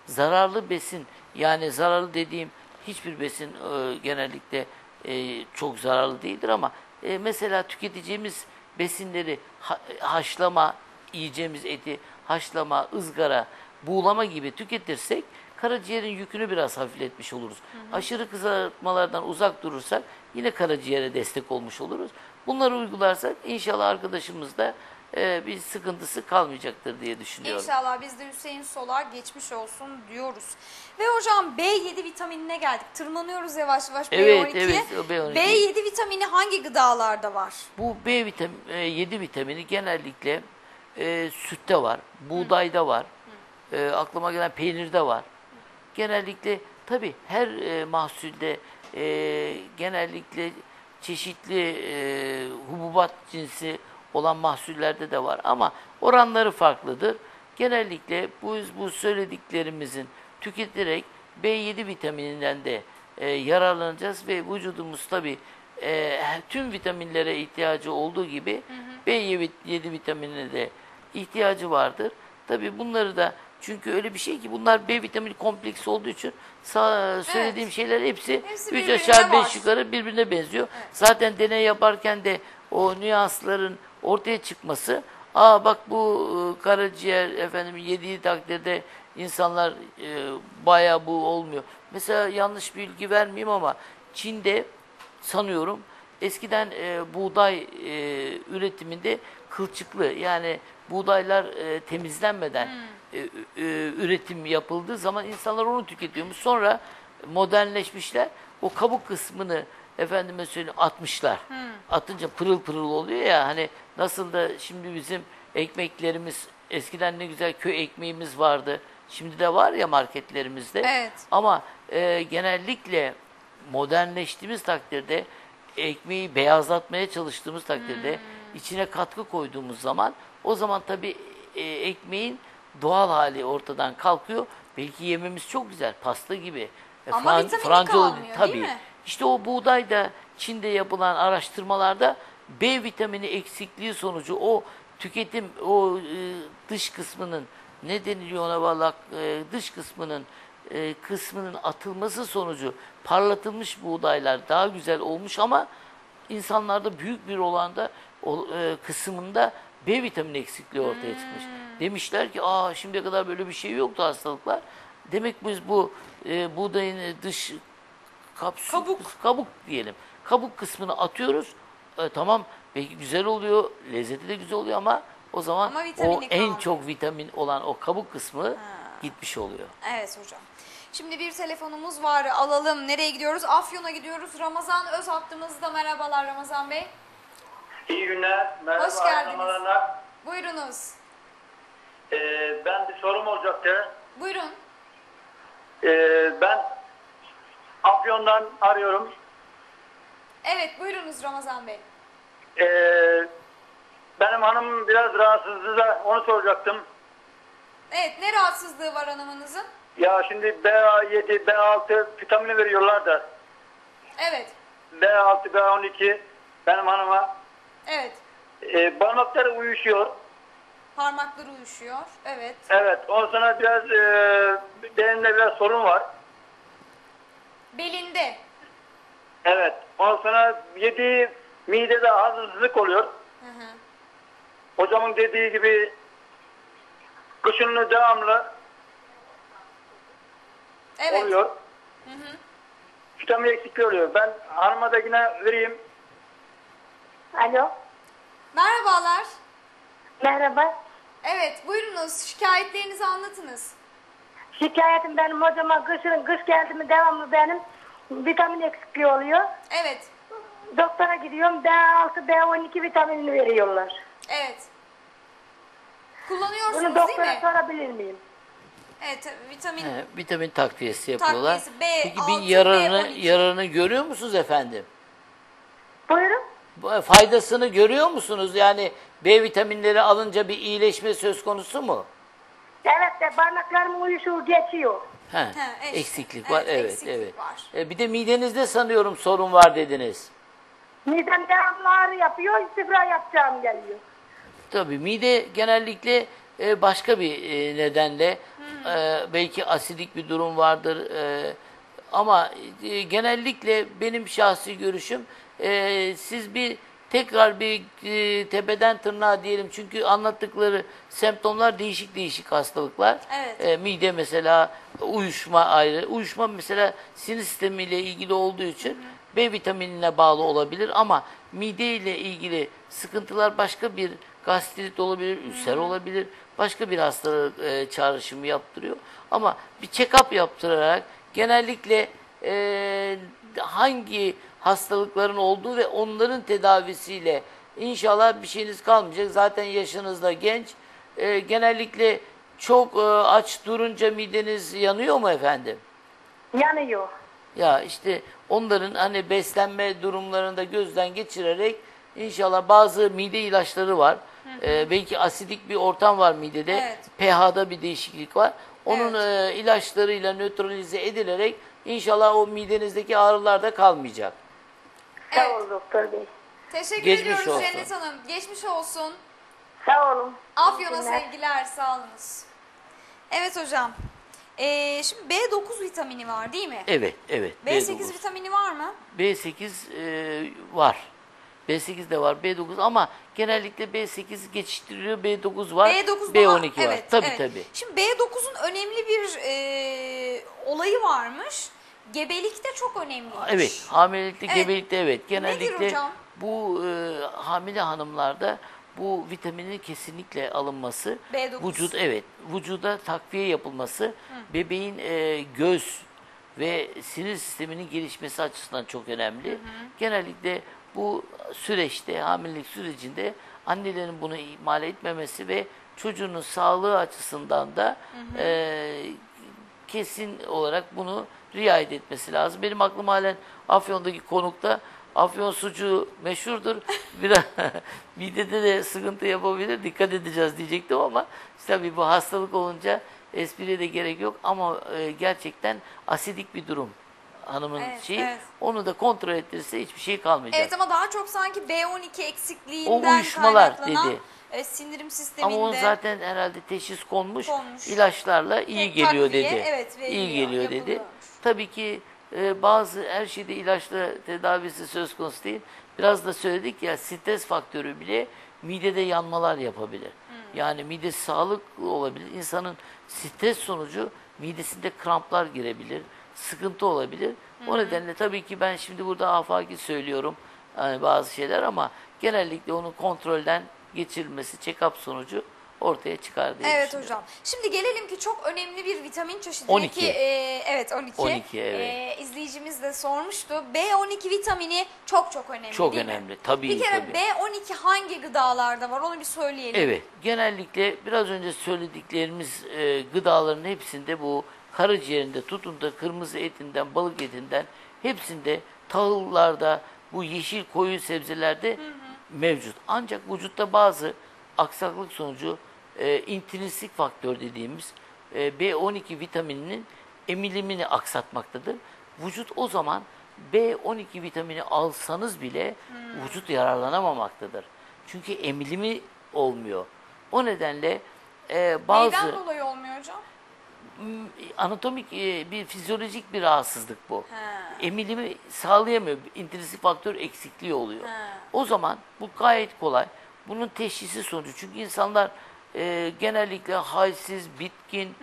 zararlı besin, yani zararlı dediğim hiçbir besin genellikle çok zararlı değildir ama mesela tüketeceğimiz besinleri haşlama, yiyeceğimiz eti haşlama, ızgara, buğulama gibi tüketirsek karaciğerin yükünü biraz hafifletmiş oluruz. Aşırı kızartmalardan uzak durursak yine karaciğere destek olmuş oluruz. Bunları uygularsak inşallah arkadaşımız da bir sıkıntısı kalmayacaktır diye düşünüyorum. İnşallah biz de Hüseyin Solar geçmiş olsun diyoruz. Ve hocam B7 vitaminine geldik. Tırmanıyoruz yavaş yavaş Evet, B12'ye. evet, o B12. B7 vitamini hangi gıdalarda var? Bu B7 vitamini genellikle sütte var, buğdayda var, aklıma gelen peynirde var. Genellikle tabii her mahsulde genellikle çeşitli hububat cinsi olan mahsullerde de var ama oranları farklıdır. Genellikle bu söylediklerimizin tüketilerek B7 vitamininden de yararlanacağız ve vücudumuz tabii tüm vitaminlere ihtiyacı olduğu gibi B7 vitaminine de ihtiyacı vardır. Tabii bunları da çünkü öyle bir şey ki bunlar B vitamini kompleksi olduğu için söylediğim şeyler hepsi 3 birbirine aşağı var. 5 yukarı birbirine benziyor. Zaten deney yaparken de o nüansların ortaya çıkması, bak bu karaciğer efendim yediği takdirde insanlar bayağı bu olmuyor. Mesela yanlış bilgi vermeyeyim ama Çin'de sanıyorum eskiden buğday üretiminde kılçıklı, yani buğdaylar temizlenmeden üretim yapıldığı zaman insanlar onu tüketiyormuş. Sonra modernleşmişler. O kabuk kısmını efendime söyleyeyim atmışlar. Atınca pırıl pırıl oluyor ya, hani nasıl da şimdi bizim ekmeklerimiz, eskiden ne güzel köy ekmeğimiz vardı. Şimdi de var ya marketlerimizde. Evet. Ama genellikle modernleştiğimiz takdirde, ekmeği beyazlatmaya çalıştığımız takdirde, içine katkı koyduğumuz zaman, o zaman tabii ekmeğin doğal hali ortadan kalkıyor. Belki yememiz çok güzel, pasta gibi. Ama vitamini kalmıyor, tabii. değil mi? İşte o buğdayda, Çin'de yapılan araştırmalarda B vitamini eksikliği sonucu o tüketim, o dış kısmının, ne deniliyor ona vallahi, dış kısmının atılması sonucu parlatılmış buğdaylar daha güzel olmuş ama insanlarda büyük bir oranda kısmında B vitamini eksikliği ortaya çıkmış. Demişler ki şimdiye kadar böyle bir şey yoktu hastalıklar. Demek biz bu buğdayın dış kabuk diyelim. Kabuk kısmını atıyoruz. Tamam, belki güzel oluyor, lezzeti de güzel oluyor ama o zaman Ama o vitamini en kalmıyor. çok vitamin olan o kabuk kısmı gitmiş oluyor. Evet hocam. Şimdi bir telefonumuz var, alalım. Nereye gidiyoruz? Afyon'a gidiyoruz. Ramazan Öz hattımızda. Merhabalar Ramazan Bey. İyi günler. Merhaba. Hoş geldiniz. Ramazanlar. Buyurunuz. Ben bir sorum olacaktı. Buyurun. Ben Afyon'dan arıyorum. Evet, buyurunuz Ramazan Bey. Benim hanımın biraz rahatsızlığı da onu soracaktım. Evet, ne rahatsızlığı var hanımınızın? Ya şimdi B7, B6 vitamini veriyorlar da. Evet. B6, B12 benim hanıma. Evet. Parmakları uyuşuyor. Parmakları uyuşuyor. Evet. Evet. Ondan sonra biraz belimde biraz sorun var. Belinde. Evet. Ondan sonra yediği midede hazımsızlık oluyor. Hı hı. Hocamın dediği gibi kışını devamlı Evet. oluyor. Hı hı. Vitamin eksikliği oluyor. Ben hanıma da yine vereyim. Alo, Merhabalar. merhaba. Evet, buyurunuz. Şikayetlerinizi anlatınız. Şikayetim benim hocama kış geldi mi devamlı benim vitamin eksikliği oluyor. Evet. Doktora gidiyorum, B6, B12 vitaminini veriyorlar. Evet. Kullanıyorsunuz Bunu değil doktora mi? sorabilir miyim? Evet, vitamin. Vitamin takviyesi yapıyorlar. Takviyesi, B6, Peki bir yararını B12. görüyor musunuz efendim? Buyurun. Faydasını görüyor musunuz? Yani B vitaminleri alınca bir iyileşme söz konusu mu? Evet de parmaklarım uyuşuyor, geçiyor. işte. Eksiklik var. Evet, Evet, eksiklik evet. var. Bir de midenizde sanıyorum sorun var dediniz. Midem devamlı ağrı yapıyor, istifra yapacağım geliyor. Tabii mide genellikle başka bir nedenle Belki asidik bir durum vardır. Ama genellikle benim şahsi görüşüm siz tekrar bir tepeden tırnağa diyelim. Çünkü anlattıkları semptomlar değişik hastalıklar. Evet. Mide mesela, uyuşma ayrı. Uyuşma mesela sinir sistemiyle ilgili olduğu için B vitaminine bağlı olabilir ama mide ile ilgili sıkıntılar başka bir gastrit olabilir, ülser olabilir. Başka bir hastalık çağrışımı yaptırıyor. Ama bir check-up yaptırarak genellikle hangi hastalıkların olduğu ve onların tedavisiyle inşallah bir şeyiniz kalmayacak. Zaten yaşınız da genç. Genellikle çok aç durunca mideniz yanıyor mu efendim? Yanıyor. Ya işte onların hani beslenme durumlarında gözden geçirerek inşallah bazı mide ilaçları var. Belki asidik bir ortam var midede. Evet. pH'da bir değişiklik var. Onun ilaçlarıyla nötralize edilerek inşallah o midenizdeki ağrılar da kalmayacak. Sağ ol doktor bey. Teşekkür Geçmiş ediyoruz olsun. Cennet Hanım. Geçmiş olsun. Sağ olun. Afyon'a İyi günler. sevgiler, sağolunuz. Evet hocam. Şimdi B9 vitamini var değil mi? Evet. B8 B9. vitamini var mı? B8 var. B8 de var, B9 ama genellikle B8 geçiştiriliyor, B9 var, B9 B12 var. Evet, Tabii evet. tabii. Şimdi B9'un önemli bir olayı varmış. Gebelikte çok önemliymiş. Evet, hamilelikte, Evet. gebelikte evet. Nedir Genellikle hocam? bu hamile hanımlarda bu vitaminin kesinlikle alınması, B9. vücuda takviye yapılması, bebeğin göz ve sinir sisteminin gelişmesi açısından çok önemli. Genellikle bu süreçte, hamilelik sürecinde annelerin bunu ihmal etmemesi ve çocuğunun sağlığı açısından da kesin olarak bunu riayet etmesi lazım. Benim aklım halen Afyon'daki konukta. Afyon sucuğu meşhurdur. Biraz midede de sıkıntı yapabilir. Dikkat edeceğiz diyecektim ama işte tabii bu hastalık olunca espriye de gerek yok ama gerçekten asidik bir durum hanımın şeyi. Evet. Onu da kontrol ettirirse hiçbir şey kalmayacak. Evet ama daha çok sanki B12 eksikliğinden O uyuşmalar kaynaklanan dedi. Sindirim sisteminde. Ama onun zaten herhalde teşhis konmuş. Konmuş. İlaçlarla iyi geliyor takviye, dedi. evet, veriliyor, iyi geliyor dedi. yapılıyormuş. Tabii ki bazı her şeyde ilaçla tedavisi söz konusu değil. Biraz da söyledik ya stres faktörü bile midede yanmalar yapabilir. Yani midesi sağlıklı olabilir. İnsanın stres sonucu midesinde kramplar girebilir. Sıkıntı olabilir. O nedenle tabii ki ben şimdi burada afaki söylüyorum yani bazı şeyler ama genellikle onun kontrolden geçirilmesi, check-up sonucu ortaya çıkar diye Evet düşünüyorum. hocam. Şimdi gelelim ki çok önemli bir vitamin çeşidi 12. ki evet 12. 12 evet. İzleyicimiz de sormuştu. B12 vitamini çok önemli Çok değil mi? önemli. Tabii Bir kere tabii. B12 hangi gıdalarda var onu bir söyleyelim. Evet. Genellikle biraz önce söylediklerimiz gıdaların hepsinde bu karaciğerinde tutun da kırmızı etinden, balık etinden hepsinde tahıllarda, bu yeşil koyu sebzelerde mevcut. Ancak vücutta bazı aksaklık sonucu intrinsik faktör dediğimiz B12 vitamininin emilimini aksatmaktadır. Vücut o zaman B12 vitamini alsanız bile vücut yararlanamamaktadır. Çünkü emilimi olmuyor. O nedenle bazı Neyden dolayı olmuyor hocam? anatomik bir fizyolojik bir rahatsızlık bu. Emilimi sağlayamıyor. İntrinsik faktör eksikliği oluyor. O zaman bu gayet kolay. Bunun teşhisi sonucu. Çünkü insanlar genellikle halsiz, bitkin,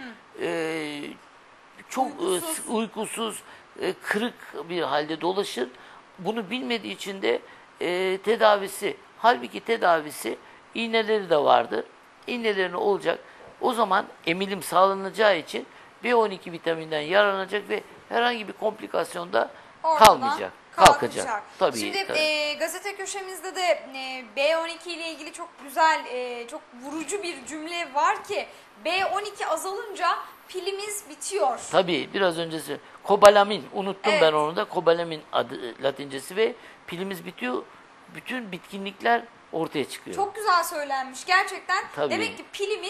çok uykusuz, kırık bir halde dolaşır. Bunu bilmediği için de tedavisi, halbuki tedavisi iğneleri de vardır. İğnelerine olacak. O zaman emilim sağlanacağı için B12 vitaminden yararlanacak ve herhangi bir komplikasyonda Oradan kalmayacak. Kalkacak. Tabii. Şimdi tabii. gazete köşemizde de B12 ile ilgili çok güzel, çok vurucu bir cümle var ki B12 azalınca pilimiz bitiyor. Tabii biraz öncesi kobalamin unuttum Evet. ben onu da kobalamin adı latincesi ve pilimiz bitiyor. Bütün bitkinlikler ortaya çıkıyor. Çok güzel söylenmiş gerçekten. Tabii. Demek ki pilimiz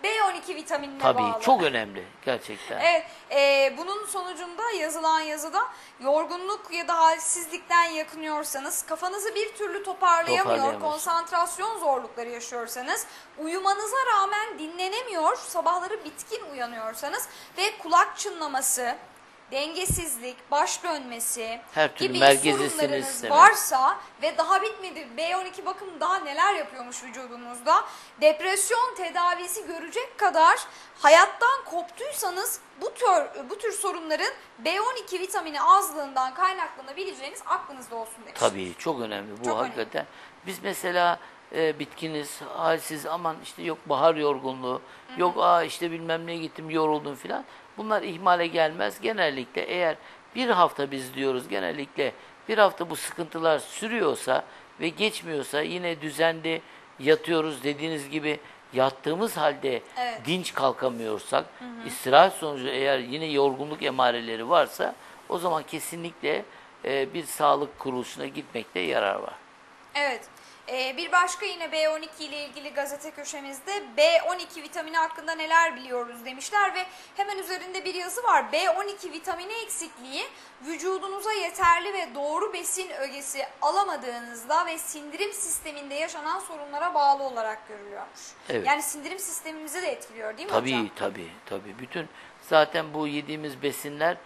B12 vitaminine Tabii bağlı. çok önemli gerçekten. Evet, bunun sonucunda yazılan yazıda yorgunluk ya da halsizlikten yakınıyorsanız, kafanızı bir türlü toparlayamıyor, konsantrasyon zorlukları yaşıyorsanız, uyumanıza rağmen dinlenemiyor, sabahları bitkin uyanıyorsanız ve kulak çınlaması, dengesizlik, baş dönmesi Her türlü gibi merkezisiniz sorunlarınız demek. varsa ve daha bitmedi, B12 bakın daha neler yapıyormuş vücudumuzda, depresyon tedavisi görecek kadar hayattan koptuysanız bu tür sorunların B12 vitamini azlığından kaynaklanabileceğiniz aklınızda olsun demiş. Tabii çok önemli bu Çok hakikaten. Biz mesela bitkiniz, halsiz, aman işte yok bahar yorgunluğu, yok işte bilmem neye gittim yoruldum filan. Bunlar ihmale gelmez. Genellikle eğer bir hafta biz diyoruz genellikle bir hafta bu sıkıntılar sürüyorsa ve geçmiyorsa yine düzenli yatıyoruz dediğiniz gibi yattığımız halde dinç kalkamıyorsak, istirahat sonucu eğer yine yorgunluk emareleri varsa o zaman kesinlikle bir sağlık kuruluşuna gitmekte yarar var. Evet. Bir başka yine B12 ile ilgili gazete köşemizde B12 vitamini hakkında neler biliyoruz demişler ve hemen üzerinde bir yazı var. B12 vitamini eksikliği vücudunuza yeterli ve doğru besin ögesi alamadığınızda ve sindirim sisteminde yaşanan sorunlara bağlı olarak görülüyormuş. Evet. Yani sindirim sistemimizi de etkiliyor değil mi hocam? Tabii. Bütün zaten bu yediğimiz besinler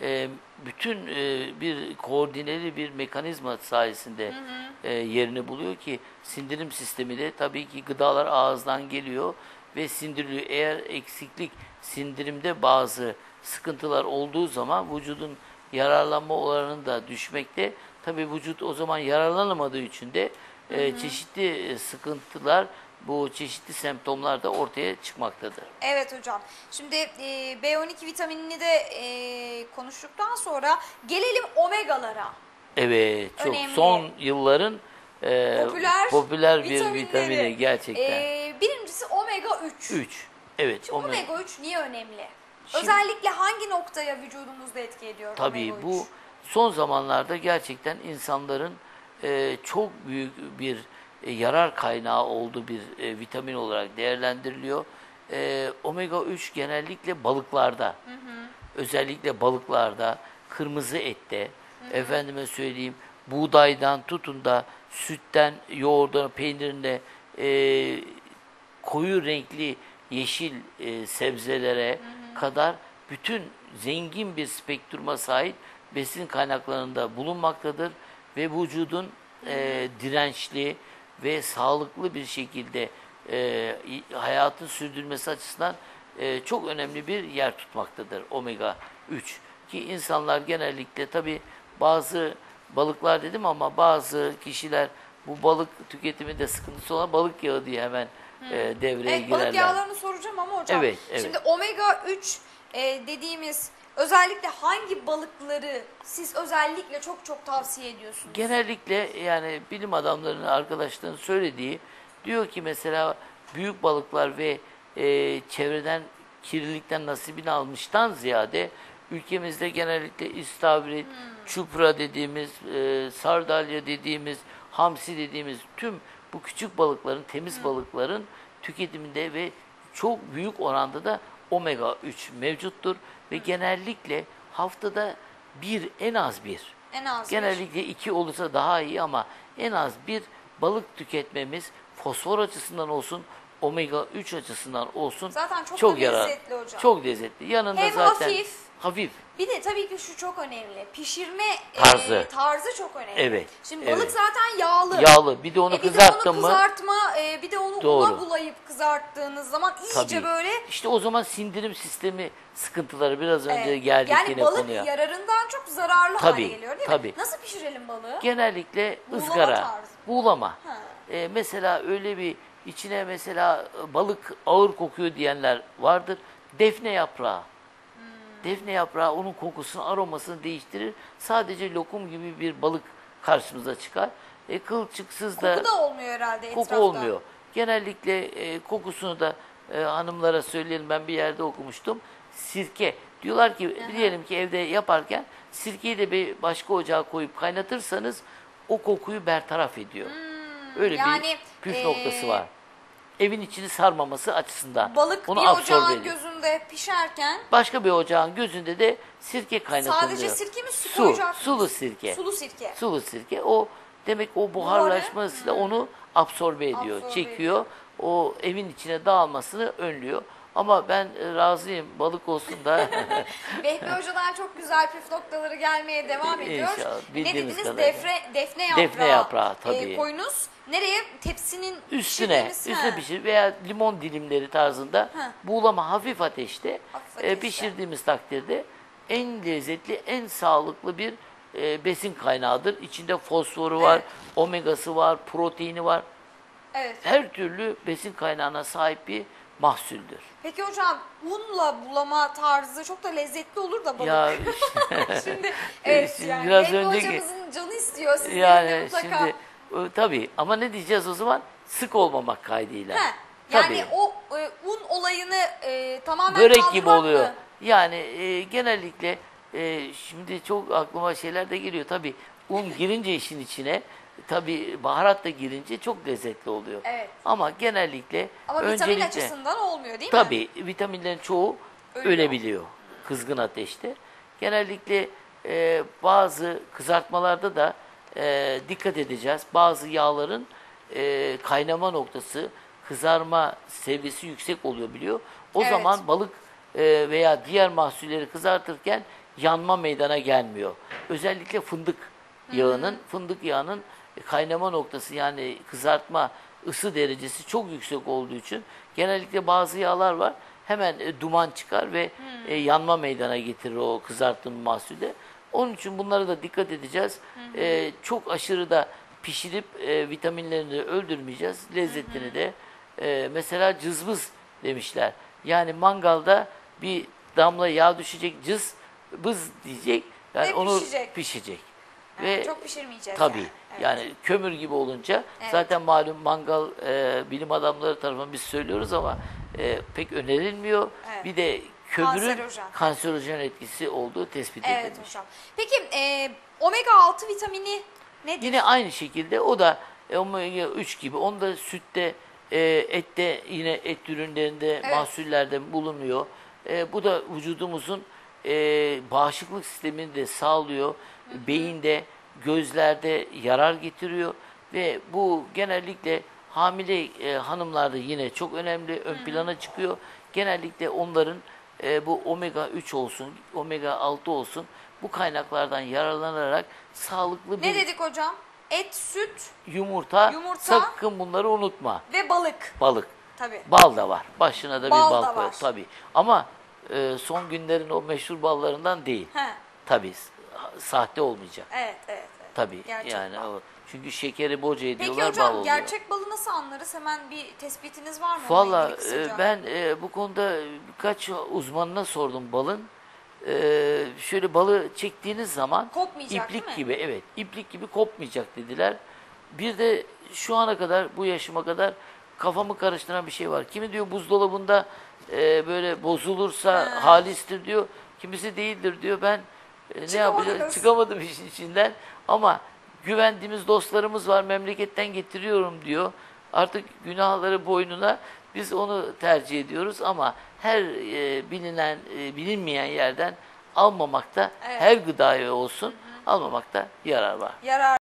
bütün bir koordineli bir mekanizma sayesinde yerini buluyor ki sindirim sistemi de tabii ki gıdalar ağızdan geliyor ve sindiriliyor. Eğer eksiklik sindirimde bazı sıkıntılar olduğu zaman vücudun yararlanma oranı da düşmekte. Tabii vücut o zaman yararlanamadığı için de çeşitli sıkıntılar, bu çeşitli semptomlar da ortaya çıkmaktadır. Evet hocam. Şimdi B12 vitaminini de konuştuktan sonra gelelim omegalara. Evet, çok Önemli. son yılların popüler bir vitamini gerçekten. Birincisi omega 3. 3. Evet. Şimdi omega 3 niye önemli? Özellikle hangi noktaya vücudumuzda etki ediyor tabii omega 3? bu son zamanlarda gerçekten insanların çok büyük bir yarar kaynağı olduğu bir vitamin olarak değerlendiriliyor. Omega 3 genellikle balıklarda, özellikle balıklarda, kırmızı ette, efendime söyleyeyim buğdaydan tutun da sütten, yoğurdan, peynirine, koyu renkli yeşil sebzelere kadar bütün zengin bir spektruma sahip besin kaynaklarında bulunmaktadır ve vücudun dirençli ve sağlıklı bir şekilde hayatın sürdürülmesi açısından çok önemli bir yer tutmaktadır omega 3. Ki insanlar genellikle tabi bazı balıklar dedim ama bazı kişiler bu balık tüketiminde sıkıntısı olan balık yağı diye hemen devreye girerler. Balık yağlarını soracağım ama hocam. Evet. Şimdi omega 3 dediğimiz özellikle hangi balıkları siz özellikle çok tavsiye ediyorsunuz? Genellikle yani bilim adamlarının arkadaşlarının söylediği diyor ki mesela büyük balıklar ve çevreden kirlilikten nasibini almıştan ziyade ülkemizde genellikle istavrit, çupra dediğimiz, sardalya dediğimiz, hamsi dediğimiz tüm bu küçük balıkların, temiz balıkların tüketiminde ve çok büyük oranda da omega 3 mevcuttur ve genellikle haftada en az bir. Genellikle 2 olursa daha iyi ama en az bir balık tüketmemiz fosfor açısından olsun, omega 3 açısından olsun zaten çok yarar. lezzetli hocam. Çok lezzetli. Yanında hem zaten hafif. Bir de tabii ki şu çok önemli. Pişirme tarzı çok önemli. Evet. Şimdi balık zaten yağlı. Yağlı. Bir de onu kızarttın mı? Bir de onu Doğru. una bulayıp kızarttığınız zaman iyice böyle. İşte o zaman sindirim sistemi sıkıntıları biraz önce geldik yani yine konuya. konuya. Yani balık yararından çok zararlı hale geliyor değil mi? Nasıl pişirelim balığı? Genellikle Buğulama ızgara, tarzı. buğulama. Mesela öyle bir içine mesela balık ağır kokuyor diyenler vardır. Defne yaprağı. Defne yaprağı onun kokusunu, aromasını değiştirir. Sadece lokum gibi bir balık karşımıza çıkar. Kılçıksız da... Koku da olmuyor herhalde etrafta. Koku olmuyor. Genellikle kokusunu da hanımlara söyleyelim, ben bir yerde okumuştum. Sirke. Diyorlar ki diyelim ki evde yaparken sirkeyi de bir başka ocağa koyup kaynatırsanız o kokuyu bertaraf ediyor. Öyle bir püf noktası var. evin içini sarmaması açısından. Balık onu bir absorbe ocağın ediyor. gözünde pişerken Başka bir ocağın gözünde de sirke kaynatılıyor. sadece sirke mi, su koyacak mıyız? Sulu sirke. Sulu sirke. Sulu sirke. O demek o buharlaşmasıyla onu absorbe ediyor, Absorbe çekiyor. O evin içine dağılmasını önlüyor. Ama ben razıyım balık olsun da. Vehbi Hoca'dan çok güzel püf noktaları gelmeye devam ediyor. İnşallah, Ne bildiğimiz dediniz? kadarıyla. Defne yaprağı. Defne yaprağı, tabii. Koyunuz. Nereye? Tepsinin Üstüne pişirdiğimiz- pişir veya limon dilimleri tarzında buğulama hafif ateşte, Hafif ateşte. pişirdiğimiz takdirde en lezzetli, en sağlıklı bir besin kaynağıdır. İçinde fosforu var, omegası var, proteini var. Evet. Her türlü besin kaynağına sahip bir mahsuldür. Peki hocam unla bulama tarzı çok da lezzetli olur da balık. Ya Şimdi evet Şimdi yani biraz Vehbi önceki- hocamızın canı istiyor sizlerin de yani mutlaka. şimdi tabii ama ne diyeceğiz o zaman? Sık olmamak kaydıyla. He, yani Tabii. o un olayını tamamen Börek gibi kaldırmak oluyor. mı? Yani genellikle şimdi çok aklıma şeyler de geliyor. Tabii un girince işin içine, tabii baharat da girince çok lezzetli oluyor. Evet. Ama genellikle Ama vitamin öncelikle açısından olmuyor değil mi? tabii vitaminlerin çoğu ölebiliyor kızgın ateşte. Genellikle bazı kızartmalarda da dikkat edeceğiz. Bazı yağların kaynama noktası, kızarma seviyesi yüksek oluyor biliyor. O Evet. zaman balık veya diğer mahsulleri kızartırken yanma meydana gelmiyor. Özellikle fındık yağının kaynama noktası yani kızartma ısı derecesi çok yüksek olduğu için genellikle bazı yağlar var. Hemen duman çıkar ve yanma meydana getirir o kızarttığım mahsulde. Onun için bunlara da dikkat edeceğiz. Çok aşırı da pişirip vitaminlerini de öldürmeyeceğiz. Lezzetini de mesela cızbız demişler. Yani mangalda bir damla yağ düşecek, bız diyecek. Yani Ve onu pişecek. pişecek. Yani Ve çok pişirmeyeceğiz tabii yani. Evet. yani kömür gibi olunca Evet. zaten malum mangal bilim adamları tarafından biz söylüyoruz ama pek önerilmiyor. Evet. Bir de kömürün Kanserojen. kanserojen etkisi olduğu tespit Evet edilmiş. hocam. Peki omega 6 vitamini nedir? Yine aynı şekilde o da omega 3 gibi. Onda sütte, ette yine et ürünlerinde, Evet. mahsullerde bulunuyor. Bu da vücudumuzun bağışıklık sistemini de sağlıyor. Beyinde, gözlerde yarar getiriyor ve bu genellikle hamile hanımlarda yine çok önemli ön plana çıkıyor. Genellikle onların bu omega 3 olsun, omega 6 olsun bu kaynaklardan yararlanarak sağlıklı Ne bir dedik hocam? Et, süt yumurta, Yumurta. sakın bunları unutma. ve balık. Balık. Tabii. Bal da var. Başına da Bal bir da bal koy. var. Tabii. Ama son günlerin o meşhur ballarından değil. He. Tabii. Sahte olmayacak. Evet, evet. evet. Tabii. Gerçek yani bal. o. Çünkü şekeri boca Peki ediyorlar, bal hocam oluyor. gerçek balı nasıl anlarız? Hemen bir tespitiniz var mı? onunla Valla ilgili kısaca? ben bu konuda birkaç uzmanına sordum balın. Şöyle balı çektiğiniz zaman Kopmayacak, değil mi? iplik gibi, evet, iplik gibi kopmayacak dediler. Bir de şu ana kadar, bu yaşıma kadar kafamı karıştıran bir şey var. Kimi diyor buzdolabında böyle bozulursa halistir diyor. Kimisi değildir diyor. Ben ne yapacağım? Çıkamadım işin içinden. Ama güvendiğimiz dostlarımız var. Memleketten getiriyorum diyor. Artık günahları boynuna, biz onu tercih ediyoruz ama her bilinmeyen yerden almamakta, her gıdaya olsun almamakta yarar var. Yarar